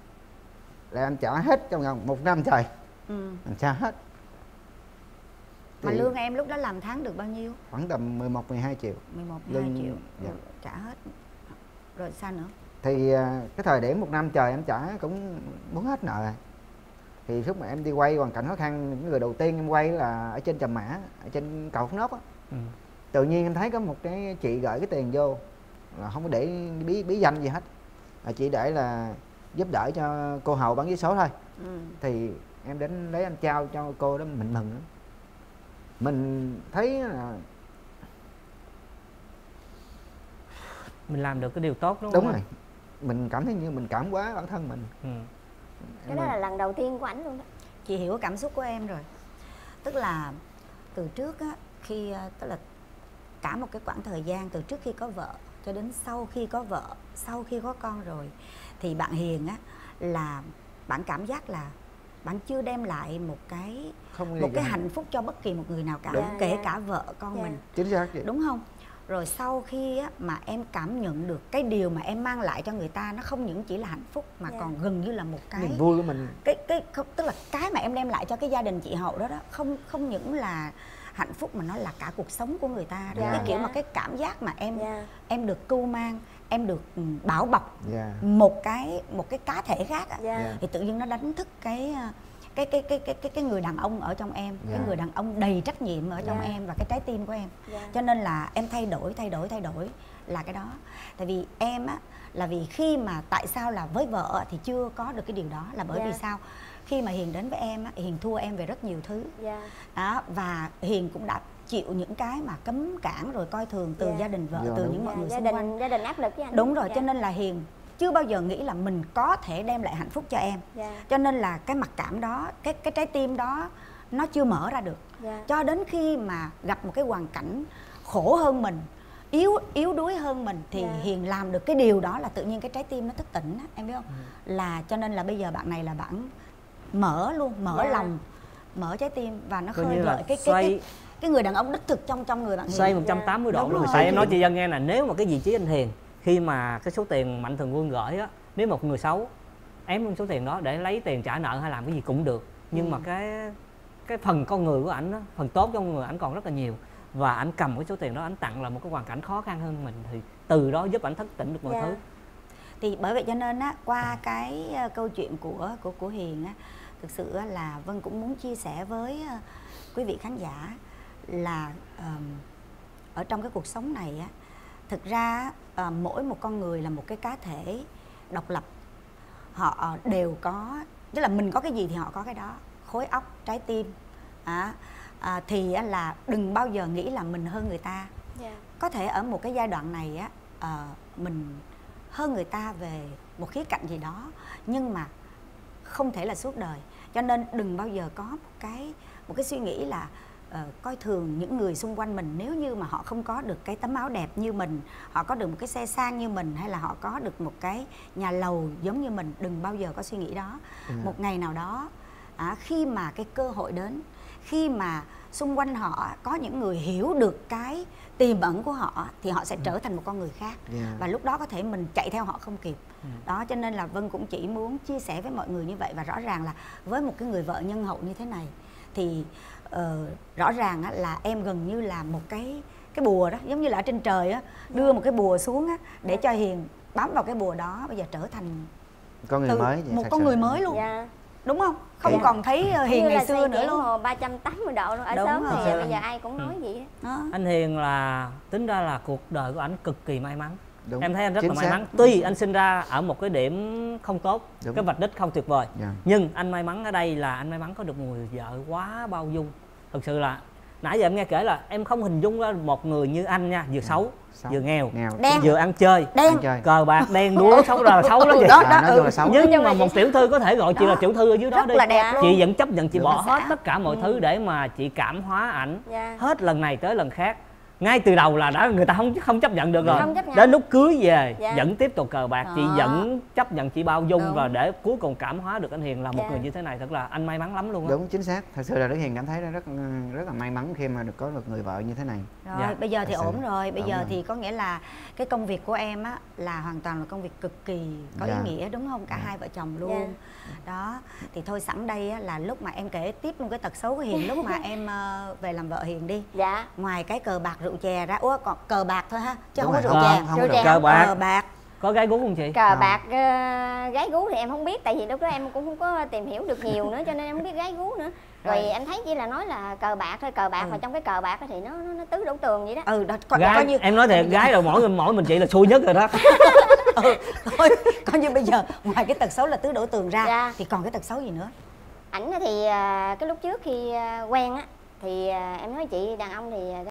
Là em trả hết trong vòng một năm trời. Ừ. Em trả hết. Mà thì lương em lúc đó làm tháng được bao nhiêu? Khoảng tầm mười một mười hai triệu. mười một mười hai triệu. Dạ. Trả hết. Rồi sao nữa? Thì cái thời điểm một năm trời em trả cũng muốn hết nợ rồi. Thì lúc mà em đi quay hoàn cảnh khó khăn, những người đầu tiên em quay là ở trên Trầm Mã, ở trên cầu Phú Nốt á. Ừ. Tự nhiên em thấy có một cái chị gửi cái tiền vô là không có để bí bí danh gì hết, là chỉ để là giúp đỡ cho cô hầu bán vé số thôi. Ừ. Thì em đến lấy em trao cho cô đó, mình mừng lắm. Mình thấy là mình làm được cái điều tốt đúng, đúng không? Đúng rồi. Mình cảm thấy như mình cảm hóa bản thân mình. Ừ. Cái đó là lần đầu tiên của ảnh luôn đó. Chị hiểu cảm xúc của em rồi. Tức là từ trước á, khi tức là cả một cái quãng thời gian từ trước khi có vợ cho đến sau khi có vợ, sau khi có con rồi, thì bạn Hiền á là bạn cảm giác là bạn chưa đem lại một cái không một cái hạnh phúc. phúc cho bất kỳ một người nào cả, yeah, kể yeah. cả vợ con yeah. mình. Chính xác vậy. Đúng không? Rồi sau khi á, mà em cảm nhận được cái điều mà em mang lại cho người ta nó không những chỉ là hạnh phúc mà yeah. còn gần như là một cái niềm vui của mình. Cái cái không, tức là cái mà em đem lại cho cái gia đình chị Hậu đó đó không không những là hạnh phúc mà nó là cả cuộc sống của người ta. Yeah. Cái kiểu yeah. mà cái cảm giác mà em yeah. em được cưu mang, em được bảo bọc yeah. một cái một cái cá thể khác á, yeah. thì tự nhiên nó đánh thức cái cái cái cái cái cái cái người đàn ông ở trong em, yeah. cái người đàn ông đầy trách nhiệm ở trong yeah. em và cái trái tim của em. Yeah. Cho nên là em thay đổi thay đổi thay đổi là cái đó. Tại vì em á là vì khi mà tại sao là với vợ thì chưa có được cái điều đó là bởi yeah. vì sao? Khi mà Hiền đến với em á, Hiền thua em về rất nhiều thứ. Yeah. Đó, và Hiền cũng đã chịu những cái mà cấm cản rồi coi thường từ yeah. gia đình vợ, yeah, từ những mọi yeah. người gia xung đình, quanh. Gia đình áp lực với anh. Đúng rồi, yeah. cho nên là Hiền chưa bao giờ nghĩ là mình có thể đem lại hạnh phúc cho em. Yeah. Cho nên là cái mặc cảm đó, cái cái trái tim đó nó chưa mở ra được. Yeah. Cho đến khi mà gặp một cái hoàn cảnh khổ hơn mình, yếu yếu đuối hơn mình thì yeah. Hiền làm được cái điều đó là tự nhiên cái trái tim nó thức tỉnh, em biết không? Ừ. Là cho nên là bây giờ bạn này là bạn mở luôn, mở yeah. lòng, mở trái tim và nó khơi gợi cái, cái cái cái người đàn ông đích thực trong trong người bạn Hiền. Xoay một trăm tám mươi yeah. độ luôn. Tại em nói chị Dân nghe là nếu mà cái vị trí anh Hiền khi mà cái số tiền Mạnh Thường Quân gửi á, nếu một người xấu ém luôn số tiền đó để lấy tiền trả nợ hay làm cái gì cũng được, nhưng ừ. mà cái cái phần con người của ảnh, phần tốt trong người ảnh còn rất là nhiều, và ảnh cầm cái số tiền đó ảnh tặng là một cái hoàn cảnh khó khăn hơn mình, thì từ đó giúp ảnh thức tỉnh được mọi yeah. thứ. Thì bởi vậy cho nên á, qua cái câu chuyện của của của Hiền á, thực sự là Vân cũng muốn chia sẻ với quý vị khán giả là um, ở trong cái cuộc sống này á, thực ra uh, mỗi một con người là một cái cá thể độc lập, họ đều có, tức là mình có cái gì thì họ có cái đó, khối óc, trái tim, à, à, thì là đừng bao giờ nghĩ là mình hơn người ta. Yeah. Có thể ở một cái giai đoạn này á, uh, mình hơn người ta về một khía cạnh gì đó, nhưng mà không thể là suốt đời. Cho nên đừng bao giờ có một cái một cái suy nghĩ là uh, coi thường những người xung quanh mình nếu như mà họ không có được cái tấm áo đẹp như mình, họ có được một cái xe sang như mình, hay là họ có được một cái nhà lầu giống như mình. Đừng bao giờ có suy nghĩ đó. Ừ. Một ngày nào đó à, khi mà cái cơ hội đến, khi mà xung quanh họ có những người hiểu được cái tiềm ẩn của họ thì họ sẽ ừ. trở thành một con người khác. Yeah. Và lúc đó có thể mình chạy theo họ không kịp. Ừ. Đó, cho nên là Vân cũng chỉ muốn chia sẻ với mọi người như vậy. Và rõ ràng là với một cái người vợ nhân hậu như thế này thì uh, rõ ràng á, là em gần như là một cái cái bùa đó, giống như là ở trên trời á, đưa một cái bùa xuống á, để yeah. cho Hiền bám vào cái bùa đó, bây giờ trở thành con người mới, một con người mới luôn. Yeah. Đúng không? Không yeah. còn thấy Hiền ngày xưa nữa luôn. ba trăm tám mươi độ luôn. Ở sớm thì bây giờ ai cũng nói ừ. gì đó. Anh Hiền là tính ra là cuộc đời của anh cực kỳ may mắn. Đúng. Em thấy anh rất Chính là may xác. mắn. Tuy anh sinh ra ở một cái điểm không tốt, Đúng. cái vạch đích không tuyệt vời, yeah. nhưng anh may mắn ở đây là anh may mắn có được một người vợ quá bao dung. Thực sự là nãy giờ em nghe kể là em không hình dung ra một người như anh nha, vừa xấu, xấu. vừa nghèo, nghèo. vừa ăn chơi, đen. cờ bạc, đen đúa, xấu là xấu đó chị. Đó, đó, à, ừ. xấu. Nhưng mà một tiểu thư có thể gọi chị là tiểu thư ở dưới đó đi. Chị vẫn chấp nhận, chị bỏ hết tất cả mọi ừ. thứ để mà chị cảm hóa ảnh, yeah. hết lần này tới lần khác. Ngay từ đầu là đã người ta không không chấp nhận được rồi. Đến lúc cưới về dạ. vẫn tiếp tục cờ bạc, à. chị vẫn chấp nhận, chị bao dung. Đúng. Và để cuối cùng cảm hóa được anh Hiền là một dạ. người như thế này, thật là anh may mắn lắm luôn đó. Đúng, chính xác. Thật sự là Đức Hiền cảm thấy rất rất là may mắn khi mà được có được người vợ như thế này. Rồi dạ. bây giờ thì Thật ổn sự. rồi. Bây ổn giờ rồi. thì có nghĩa là cái công việc của em á là hoàn toàn là công việc cực kỳ có dạ. ý nghĩa, đúng không? Cả dạ. hai vợ chồng luôn. Dạ. Đó thì thôi sẵn đây á, là lúc mà em kể tiếp luôn cái tật xấu của Hiền lúc mà em uh, về làm vợ Hiền đi. Dạ. Ngoài cái cờ bạc rượu chè ra, ủa còn cờ bạc thôi ha, chứ Đúng không có rượu chè. Không, không rượu chè. Cờ bạc. Cờ bạc Có gái gú không chị? Cờ à. bạc uh, gái gú thì em không biết, tại vì lúc đó em cũng không có tìm hiểu được nhiều nữa cho nên em không biết gái gú nữa. Rồi, rồi em thấy chỉ là nói là cờ bạc thôi, cờ bạc ừ. mà trong cái cờ bạc thì nó nó, nó tứ đổ tường vậy đó. Ừ đó, coi, gái, coi như em nói thiệt, gái rồi mỗi mỗi mình chị là xui nhất rồi đó. Ừ, thôi coi như bây giờ ngoài cái tật xấu là tứ đổ tường ra dạ. thì còn cái tật xấu gì nữa? Ảnh thì cái lúc trước khi quen á thì em nói chị đàn ông thì